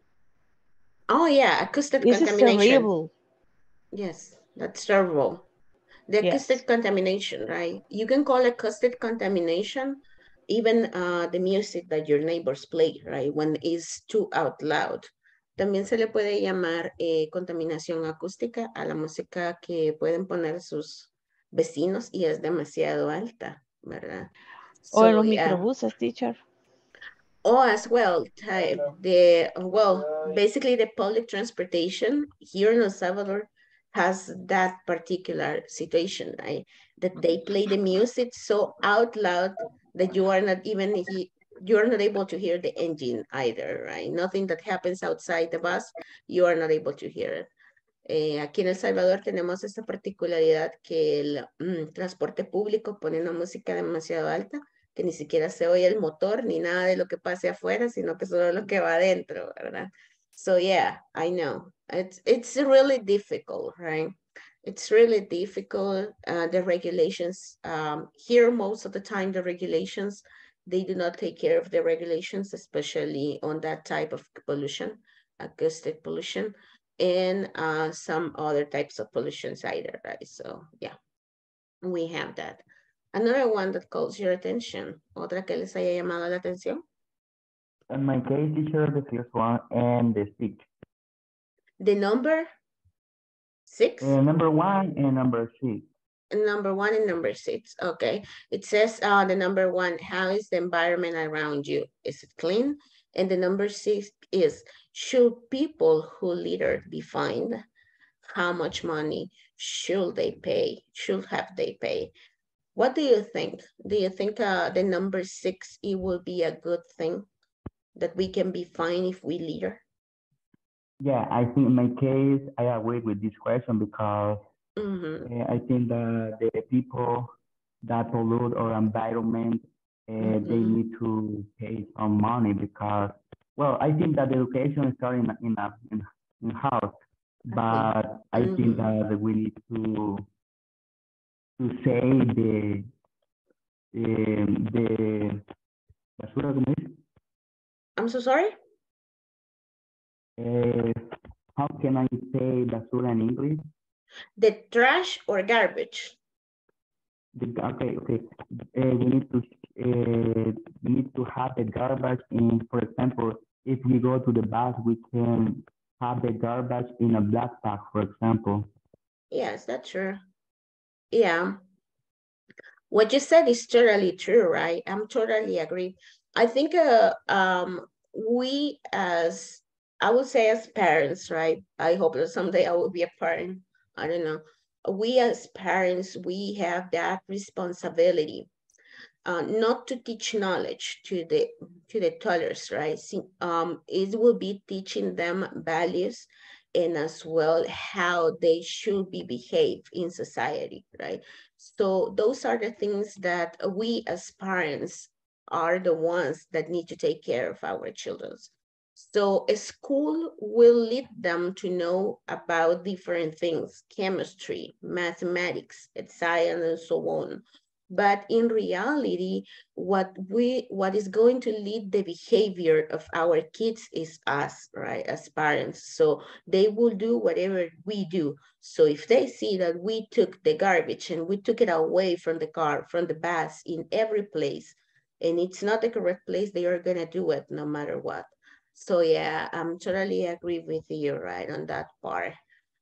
Oh yeah, acoustic This is contamination. terrible. Yes, that's terrible. The acoustic Yes. contamination, right? You can call acoustic contamination even uh, the music that your neighbors play, right? When it's too out loud. También se le puede llamar eh, contaminación acústica a la música que pueden poner sus vecinos y es demasiado alta, ¿verdad? O en So, los yeah. microbuses, teacher. Oh, as well, type the, well, basically the public transportation here in El Salvador has that particular situation, right? That they play the music so out loud that you are not even, he, you are not able to hear the engine either, right? Nothing that happens outside the bus, you are not able to hear it. Eh, aquí en El Salvador tenemos esta particularidad que el mm, transporte público pone una música demasiado alta que ni siquiera se oye el motor ni nada de lo que pase afuera, sino que solo lo que va adentro, ¿verdad? So yeah, I know. It's, it's really difficult, right? It's really difficult. Uh, the regulations, um, here most of the time, the regulations, they do not take care of the regulations, especially on that type of pollution, acoustic pollution, and uh, some other types of pollutions either, right? So yeah, we have that. Another one that calls your attention, otra que les haya llamado la atención. In my case, teacher, the first one and the six. The number six? Uh, number one and number six. Number one and number six, okay. It says uh, the number one, how is the environment around you? Is it clean? And the number six is, should people who litter be fined? How much money should they pay? Should have they pay? What do you think? Do you think uh, the number six, it will be a good thing that we can be fined if we litter? Yeah, I think in my case, I agree with this question because mm-hmm. uh, I think that the people that pollute our environment, uh, mm-hmm. they need to pay some money because, well, I think that education is starting in, in, a, in, in house, but I mm-hmm. think that we need to to say the um, the basura, ¿cómo es? I'm so sorry? Uh, how can I say basura in English? The trash or garbage? The, okay, okay. Uh, we need to uh, we need to have the garbage in. For example, if we go to the bus, we can have the garbage in a black bag, for example. Yes, that's true. Yeah. What you said is totally true, right? I'm totally agree. I think uh, um, we as, I would say as parents, right? I hope that someday I will be a parent. I don't know. We as parents, we have that responsibility, uh, not to teach knowledge to the to the toddlers, right? Um, it will be teaching them values and as well how they should be behaved in society, right? So those are the things that we as parents are the ones that need to take care of our children. So a school will lead them to know about different things, chemistry, mathematics, science, and so on. But in reality, what we what is going to lead the behavior of our kids is us, right, as parents. So they will do whatever we do. So if they see that we took the garbage and we took it away from the car, from the bus, in every place, and it's not the correct place, they are gonna do it no matter what. So yeah, I'm totally agree with you, right, on that part.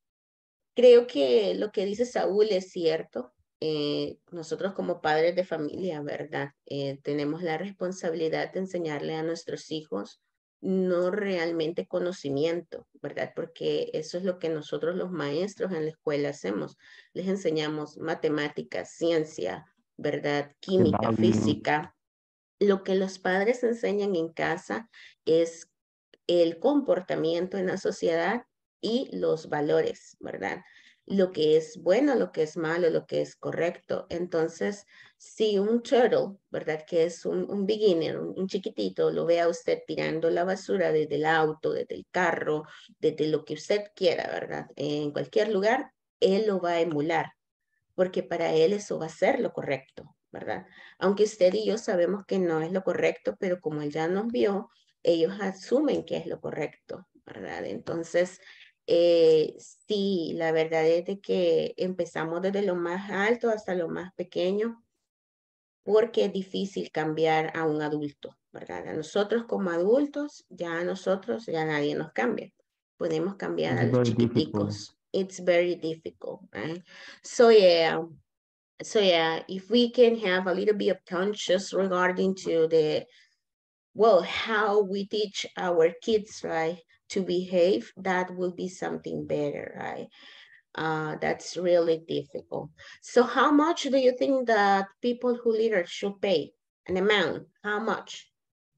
Creo que lo que dice Saúl es cierto. Eh, nosotros como padres de familia, ¿verdad? Eh, tenemos la responsabilidad de enseñarle a nuestros hijos no realmente conocimiento, ¿verdad? Porque eso es lo que nosotros los maestros en la escuela hacemos. Les enseñamos matemáticas, ciencia, ¿verdad? Química, física. Lo que los padres enseñan en casa es el comportamiento en la sociedad y los valores, ¿verdad? Lo que es bueno, lo que es malo, lo que es correcto. Entonces, si un turtle, ¿verdad? Que es un, un beginner, un, un chiquitito, lo ve a usted tirando la basura desde el auto, desde el carro, desde lo que usted quiera, ¿verdad? En cualquier lugar, él lo va a emular, porque para él eso va a ser lo correcto, ¿verdad? Aunque usted y yo sabemos que no es lo correcto, pero como él ya nos vio, ellos asumen que es lo correcto, ¿verdad? Entonces, eh, sí, la verdad es de que empezamos desde lo más alto hasta lo más pequeño, porque es difícil cambiar a un adulto, ¿verdad? A nosotros como adultos, ya a nosotros, ya nadie nos cambia. Podemos cambiar a los chiquiticos. It's very difficult, right? So yeah, so yeah, if we can have a little bit of conscious regarding to the, well, how we teach our kids, right, to behave, that will be something better, right? Uh, that's really difficult. So how much do you think that people who litter should pay? An amount, how much?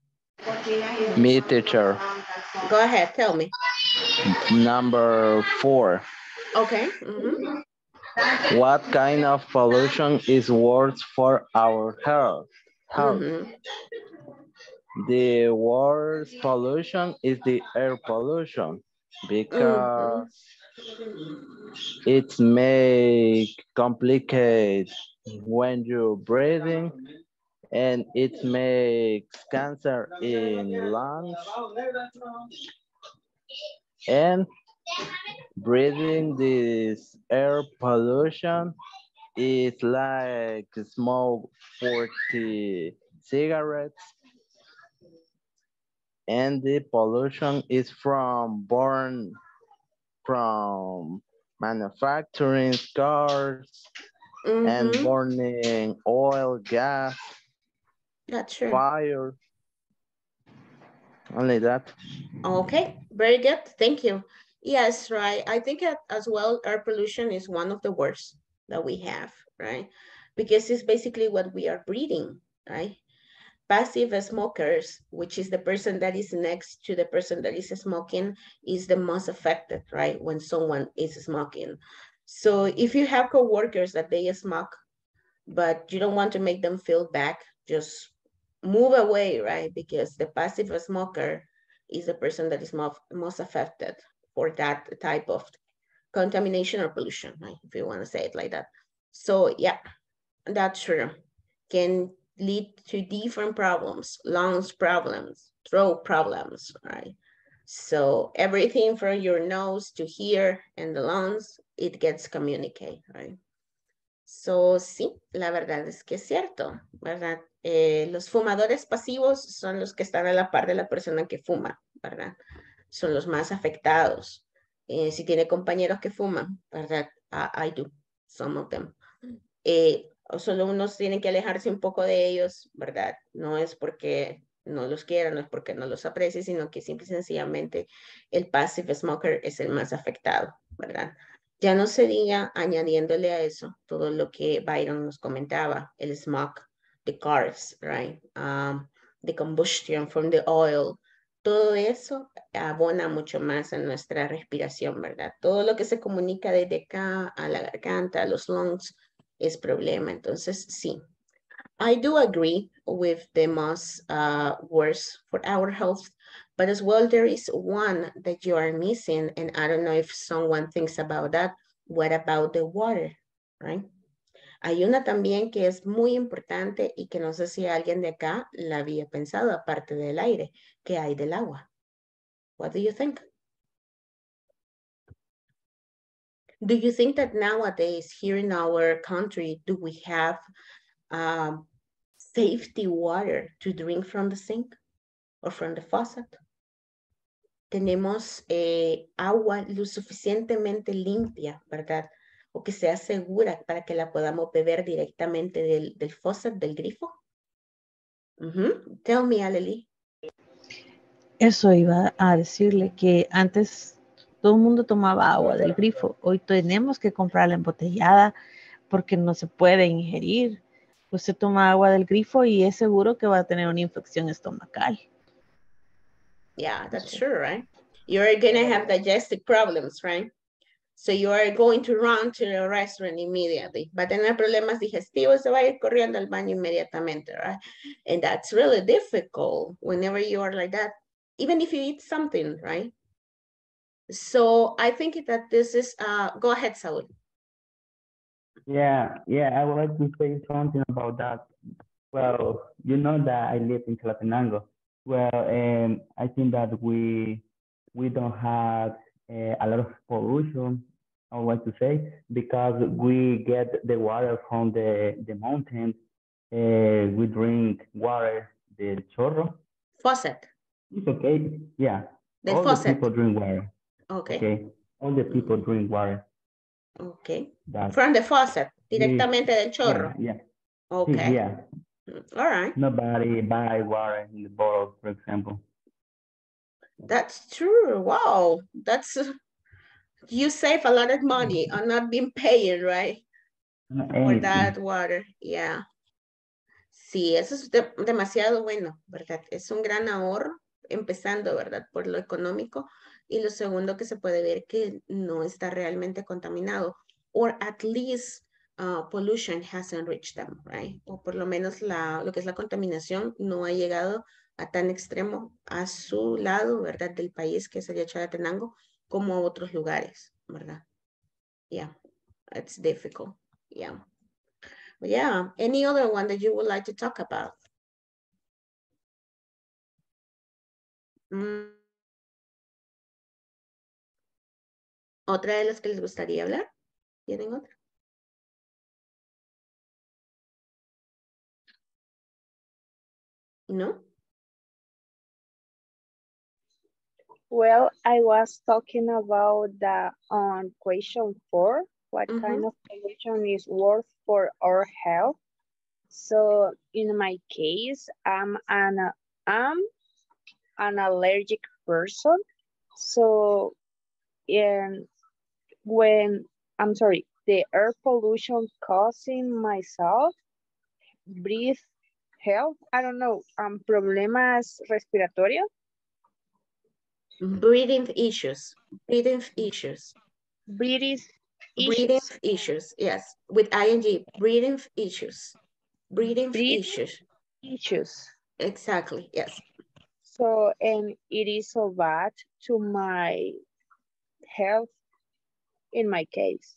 Me, teacher. Go ahead, tell me. Number four. Okay. Mm-hmm. What kind of pollution is worse for our health? health? Mm-hmm. The worst pollution is the air pollution because mm-hmm. it may complicate when you're breathing, and it makes cancer in lungs, and breathing this air pollution is like smoke forty cigarettes, and the pollution is from born from manufacturing cars mm-hmm. and burning oil, gas, that's true. Fire. Only that. Okay, very good. Thank you. Yes, right. I think as well, air pollution is one of the worst that we have, right? Because it's basically what we are breathing, right? Passive smokers, which is the person that is next to the person that is smoking, is the most affected, right? When someone is smoking. So if you have coworkers that they smoke, but you don't want to make them feel bad, just move away, right? Because the passive smoker is the person that is most, most affected for that type of contamination or pollution, right? If you want to say it like that. So yeah, that's true. Can lead to different problems, lungs problems, throat problems, right? So everything from your nose to here and the lungs, it gets communicated, right? So sí, la verdad es que es cierto, ¿verdad? Eh, los fumadores pasivos son los que están a la par de la persona que fuma, ¿verdad? Son los más afectados. Eh, si tiene compañeros que fuman, ¿verdad? Uh, I do, some of them. Eh, solo unos tienen que alejarse un poco de ellos, ¿verdad? No es porque no los quieran, no es porque no los aprecie, sino que simple y sencillamente el passive smoker es el más afectado, ¿verdad? Ya no sería añadiéndole a eso todo lo que Byron nos comentaba, el smog, the cars, right? Um, the combustion from the oil. Todo eso abona mucho más a nuestra respiración, ¿verdad? Todo lo que se comunica desde acá a la garganta, a los lungs, es problema. Entonces, sí. I do agree with the most uh, worst for our health, But as well, there is one that you are missing, and I don't know if someone thinks about that. What about the water, right? Hay una también que es muy importante y que no sé si alguien de acá la había pensado, aparte del aire, que hay del agua. What do you think? Do you think that nowadays here in our country, do we have um, safety water to drink from the sink or from the faucet? Tenemos eh, agua lo suficientemente limpia, ¿verdad? O que sea segura para que la podamos beber directamente del, del faucet, del grifo. Uh-huh. Tell me, Aleli. Eso iba a decirle que antes todo el mundo tomaba agua del grifo. Hoy tenemos que comprarla embotellada porque no se puede ingerir. Usted toma agua del grifo y es seguro que va a tener una infección estomacal. Yeah, that's true, right? You're going to have digestive problems, right? So you are going to run to the restaurant immediately. Va a tener problemas digestivos, se va a ir corriendo al baño inmediatamente, right? And that's really difficult whenever you are like that, even if you eat something, right? So I think that this is, uh, go ahead, Saul. Yeah, yeah, I would like to say something about that. Well, you know that I live in Chalatenango. Well, um, I think that we we don't have uh, a lot of pollution, I would like to say, because we get the water from the, the mountains. Uh, we drink water, the chorro. Faucet. It's okay, yeah. The All faucet. the people drink water. Okay. Okay, all the people drink water. Okay. That's, From the faucet, directamente del chorro. Yeah, yeah. Okay. Yeah. All right. Nobody buy water in the bottle, for example. That's true. Wow. That's, you save a lot of money on not being paying, right? Not For anything. that water. Yeah. Sí, eso es de- demasiado bueno, ¿verdad? Es un gran ahorro, empezando, ¿verdad? Por lo económico. Y lo segundo que se puede ver que no está realmente contaminado. Or at least uh, pollution hasn't reached them, right? O por lo menos la, lo que es la contaminación no ha llegado a tan extremo a su lado, ¿verdad? Del país que sería Chalatenango, como a otros lugares, ¿verdad? Yeah, it's difficult. Yeah. Yeah, any other one that you would like to talk about? Mm. ¿Otra de las que les gustaría hablar? ¿Tienen otra? ¿No? Well, I was talking about the on question four, what Mhm. kind of pollution is worse for our health? So in my case, I'm an I'm an allergic person. So in when I'm sorry, the air pollution causing myself breathe health, I don't know, um problemas respiratorios. Breathing issues. Breathing issues. Breathing Breathing issues. issues. Yes, with ing. Breathing issues. Breathing Breathing issues. issues. Exactly. Yes. So, and it is so bad to my health in my case.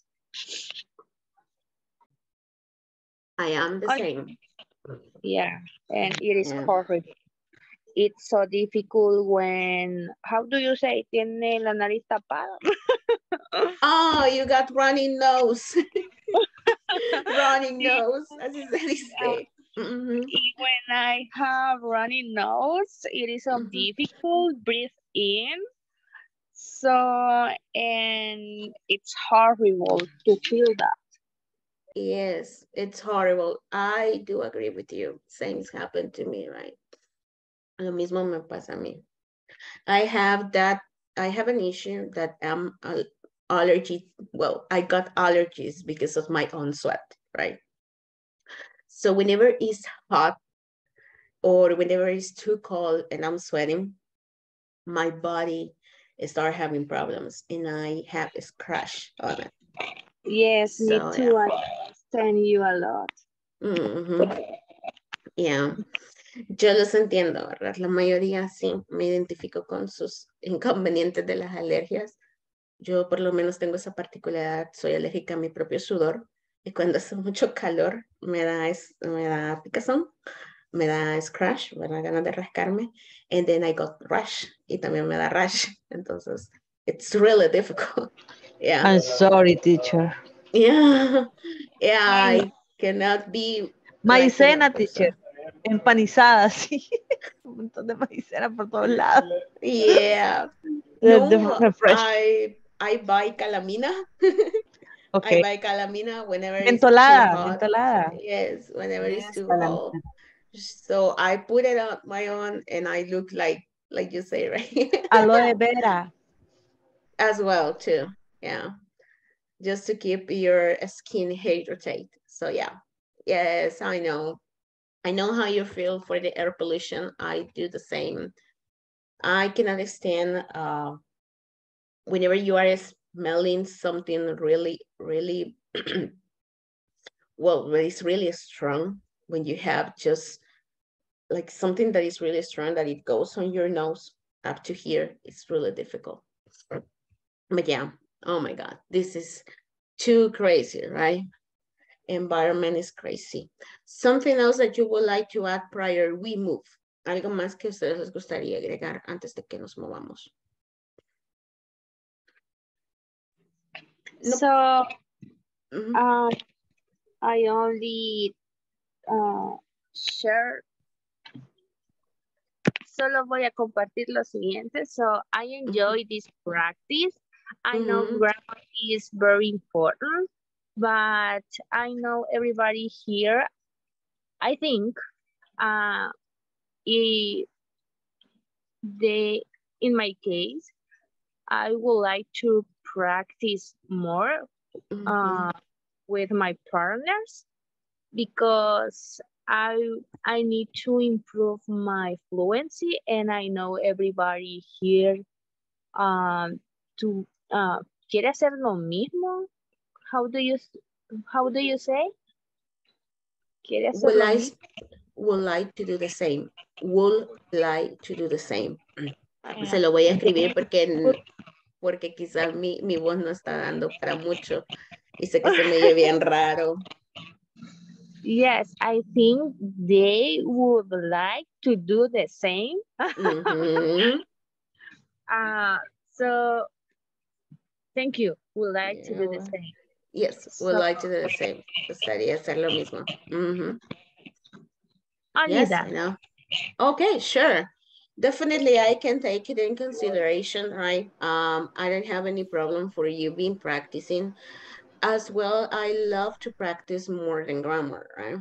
I am the I- same. Yeah, and it is Yeah. horrible. It's so difficult when, how do you say, tiene la nariz tapada? Oh, you got running nose. Running nose. Así se dice. Mhm. When I have runny nose, it is so Mhm. difficult breathe in. So, and it's horrible to feel that. Yes, it's horrible. I do agree with you. Things happen to me, right? Lo mismo me pasa a mí. I have that, I have an issue that I'm al- allergy. Well, I got allergies because of my own sweat, right? So whenever it's hot or whenever it's too cold and I'm sweating, my body start having problems and I have a scratch on it. Yes, me So, too. yeah. I understand you a lot. Mhm. Yeah. Yo los entiendo, ¿verdad? La mayoría sí, me identifico con sus inconvenientes de las alergias. Yo por lo menos tengo esa particularidad, soy alérgica a mi propio sudor y cuando hace mucho calor me da, es, me da picazón, me da scratch, ¿verdad? Ganas de rascarme, and then I got rash y también me da rash, entonces it's really difficult. Yeah. I'm sorry, teacher. Yeah, yeah, I cannot be like in Maicena, a teacher. person. Empanizada, sí. Un montón de maicena por todos lados. Yeah. The, No, the refresh. I I buy calamina. I Okay. buy calamina whenever it's too Mentolada, hot. mentolada. Yes, whenever it's Yes, too calamina. hot. So I put it on my own and I look like like you say, right? Aloe vera. As well too. Yeah. Just to keep your skin hydrated. So yeah. Yes, I know. I know how you feel for the air pollution. I do the same. I can understand uh, whenever you are smelling something really, really, well, it's really strong when you have just like something that is really strong that it goes on your nose up to here. It's really difficult. But yeah, oh my God, this is too crazy, right? Environment is crazy. Something else that you would like to add prior we move. Algo más que ustedes les gustaría agregar antes de que nos movamos. No. So, mm-hmm. uh, I only uh, share. Solo voy a compartir lo siguiente. So, I enjoy mm-hmm. this practice. I mm-hmm. know grammar is very important, but I know everybody here, I think, uh, it, they, in my case, I would like to practice more mm-hmm. uh, with my partners because I I need to improve my fluency, and I know everybody here um, to uh, quiere hacer lo mismo. How do you how do you say? Quiere hacer would lo like, mismo. Would like to do the same. Would like to do the same. Yeah. Se lo voy a escribir porque porque quizás mi, mi voz no está dando para mucho y sé que se me oye bien raro. Yes, I think they would like to do the same. Mm-hmm. uh, so, thank you. Would like yeah. to do the same. Yes, would so, like to do the same. Gustaría hacer lo mismo. Mm-hmm. Only yes, that. I know. Okay, sure. Definitely, I can take it in consideration, right? Um, I don't have any problem for you being practicing. As well, I love to practice more than grammar, right?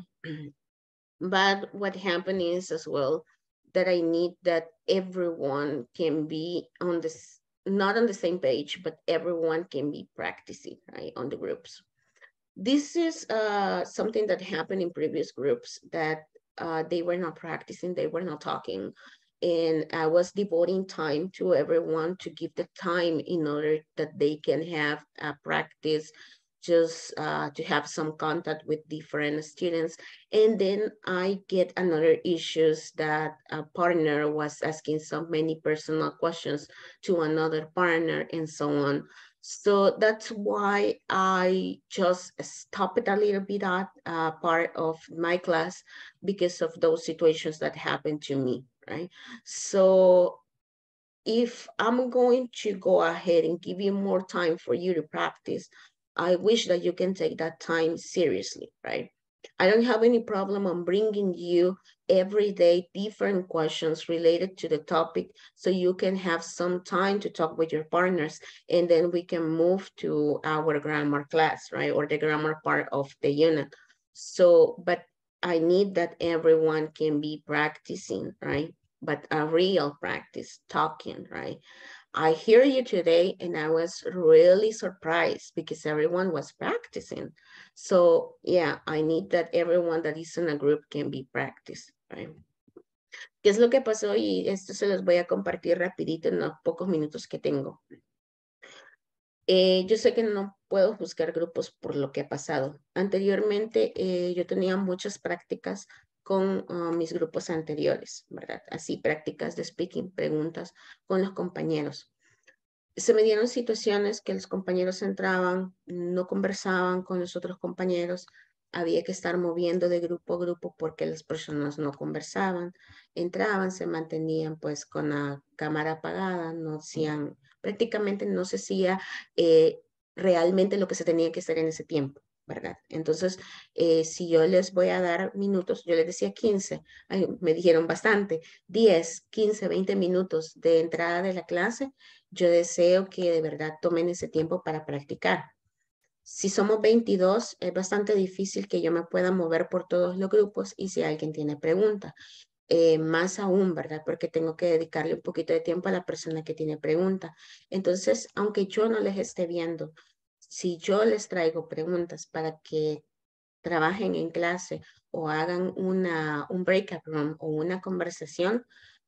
But what happened is as well that I need that everyone can be on this, not on the same page, but everyone can be practicing, right, on the groups. This is uh, something that happened in previous groups that uh, they were not practicing, they were not talking. And I was devoting time to everyone to give the time in order that they can have a practice, just uh, to have some contact with different students. And then I get another issues that a partner was asking so many personal questions to another partner and so on. So that's why I just stopped a little bit at uh, part of my class because of those situations that happened to me, right? So if I'm going to go ahead and give you more time for you to practice, I wish that you can take that time seriously, right? I don't have any problem on bringing you every day different questions related to the topic so you can have some time to talk with your partners and then we can move to our grammar class, right? Or the grammar part of the unit. So, but I need that everyone can be practicing, right? But a real practice, talking, right? I hear you today and I was really surprised because everyone was practicing. So yeah, I need that everyone that is in a group can be practiced, right? ¿Qué es lo que pasó? Y esto se los voy a compartir rapidito en los pocos minutos que tengo. Eh, yo sé que no puedo juzgar grupos por lo que ha pasado. Anteriormente eh, yo tenía muchas prácticas con uh, mis grupos anteriores, ¿verdad? Así prácticas de speaking, preguntas con los compañeros. Se me dieron situaciones que los compañeros entraban, no conversaban con los otros compañeros, había que estar moviendo de grupo a grupo porque las personas no conversaban, entraban, se mantenían pues con la cámara apagada, no hacían, prácticamente no se hacía eh, realmente lo que se tenía que hacer en ese tiempo, ¿verdad? Entonces, eh, si yo les voy a dar minutos, yo les decía quince, ay, me dijeron bastante, diez, quince, veinte minutos de entrada de la clase, yo deseo que de verdad tomen ese tiempo para practicar. Si somos veintidós, es bastante difícil que yo me pueda mover por todos los grupos y si alguien tiene preguntas. Eh, más aún, ¿verdad? Porque tengo que dedicarle un poquito de tiempo a la persona que tiene pregunta. Entonces, aunque yo no les esté viendo, si yo les traigo preguntas para que trabajen en clase o hagan una, un breakout room o una conversación,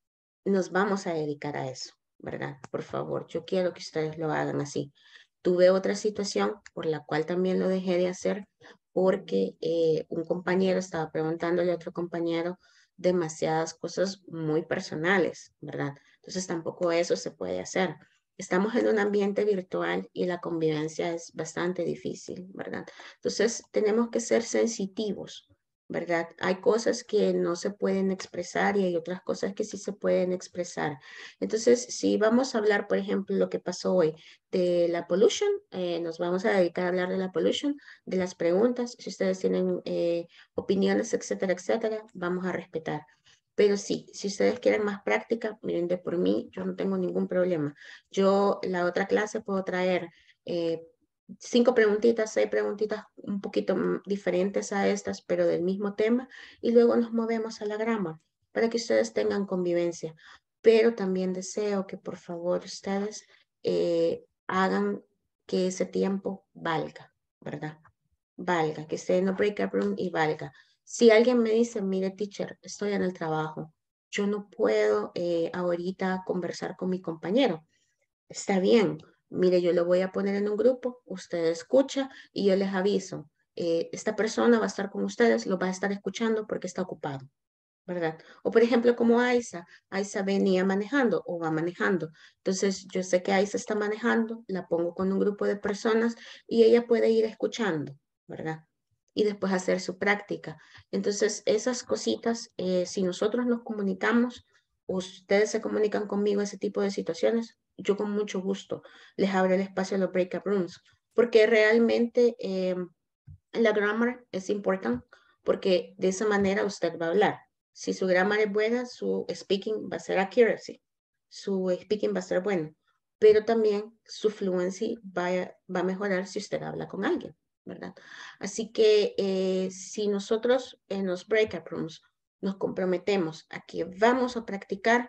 nos vamos a dedicar a eso, ¿verdad? Por favor, yo quiero que ustedes lo hagan así. Tuve otra situación por la cual también lo dejé de hacer porque eh, un compañero estaba preguntándole a otro compañero demasiadas cosas muy personales, ¿verdad? Entonces tampoco eso se puede hacer. Estamos en un ambiente virtual y la convivencia es bastante difícil, ¿verdad? Entonces tenemos que ser sensitivos, ¿verdad? Hay cosas que no se pueden expresar y hay otras cosas que sí se pueden expresar. Entonces, si vamos a hablar, por ejemplo, lo que pasó hoy de la pollution, eh, nos vamos a dedicar a hablar de la pollution, de las preguntas, si ustedes tienen eh, opiniones, etcétera, etcétera, vamos a respetar. Pero sí, si ustedes quieren más práctica, miren, de por mí, yo no tengo ningún problema. Yo, la otra clase puedo traer eh, cinco preguntitas, seis preguntitas un poquito diferentes a estas, pero del mismo tema, y luego nos movemos a la grammar para que ustedes tengan convivencia. Pero también deseo que por favor ustedes eh, hagan que ese tiempo valga, ¿verdad? Valga, que esté en el breakout room y valga. Si alguien me dice, mire, teacher, estoy en el trabajo, yo no puedo eh, ahorita conversar con mi compañero. Está bien, mire, yo lo voy a poner en un grupo, usted escucha y yo les aviso. Eh, esta persona va a estar con ustedes, lo va a estar escuchando porque está ocupado, ¿verdad? O por ejemplo, como Aiza, Aiza venía manejando o va manejando. Entonces, yo sé que Aiza está manejando, la pongo con un grupo de personas y ella puede ir escuchando, ¿verdad? Y después hacer su práctica. Entonces, esas cositas, eh, si nosotros nos comunicamos, ustedes se comunican conmigo ese tipo de situaciones, yo con mucho gusto les abro el espacio a los breakout rooms, porque realmente eh, la grammar es importante, porque de esa manera usted va a hablar. Si su grammar es buena, su speaking va a ser accuracy, su speaking va a ser bueno, pero también su fluency va a, va a mejorar si usted habla con alguien, ¿verdad? Así que eh, si nosotros en los breakout rooms nos comprometemos a que vamos a practicar,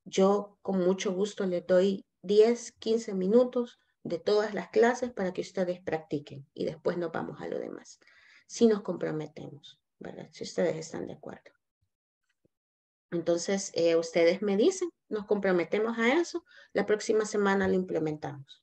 yo con mucho gusto les doy diez, quince minutos de todas las clases para que ustedes practiquen y después nos vamos a lo demás. Si nos comprometemos, ¿verdad? Si ustedes están de acuerdo. Entonces, eh, ustedes me dicen, nos comprometemos a eso, la próxima semana lo implementamos.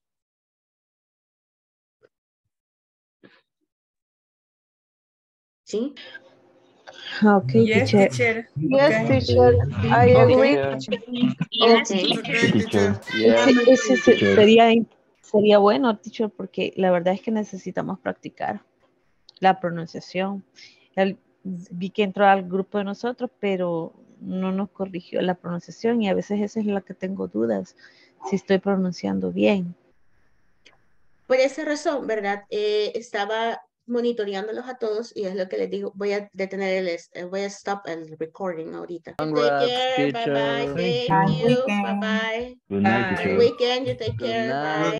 ¿Sí? Okay, Yes, teacher. teacher. Yes, Okay. teacher. I agree. Yes, Okay. teacher. Teacher, yeah. Ese, ese se- Teacher. sería, sería bueno, teacher, porque la verdad es que necesitamos practicar la pronunciación. El- vi que entró al grupo de nosotros, pero no nos corrigió la pronunciación y a veces esa es la que tengo dudas, si estoy pronunciando bien. Por esa razón, ¿verdad? Eh, estaba monitoreándolos a todos y es lo que les digo, voy a detener el, es- eh, voy a stop el recording ahorita. Take Congrats, care, bye bye, teacher. thank Thank you, you. bye bye. Good night, Bye. teacher. Weekend, you take Good care, bye. night.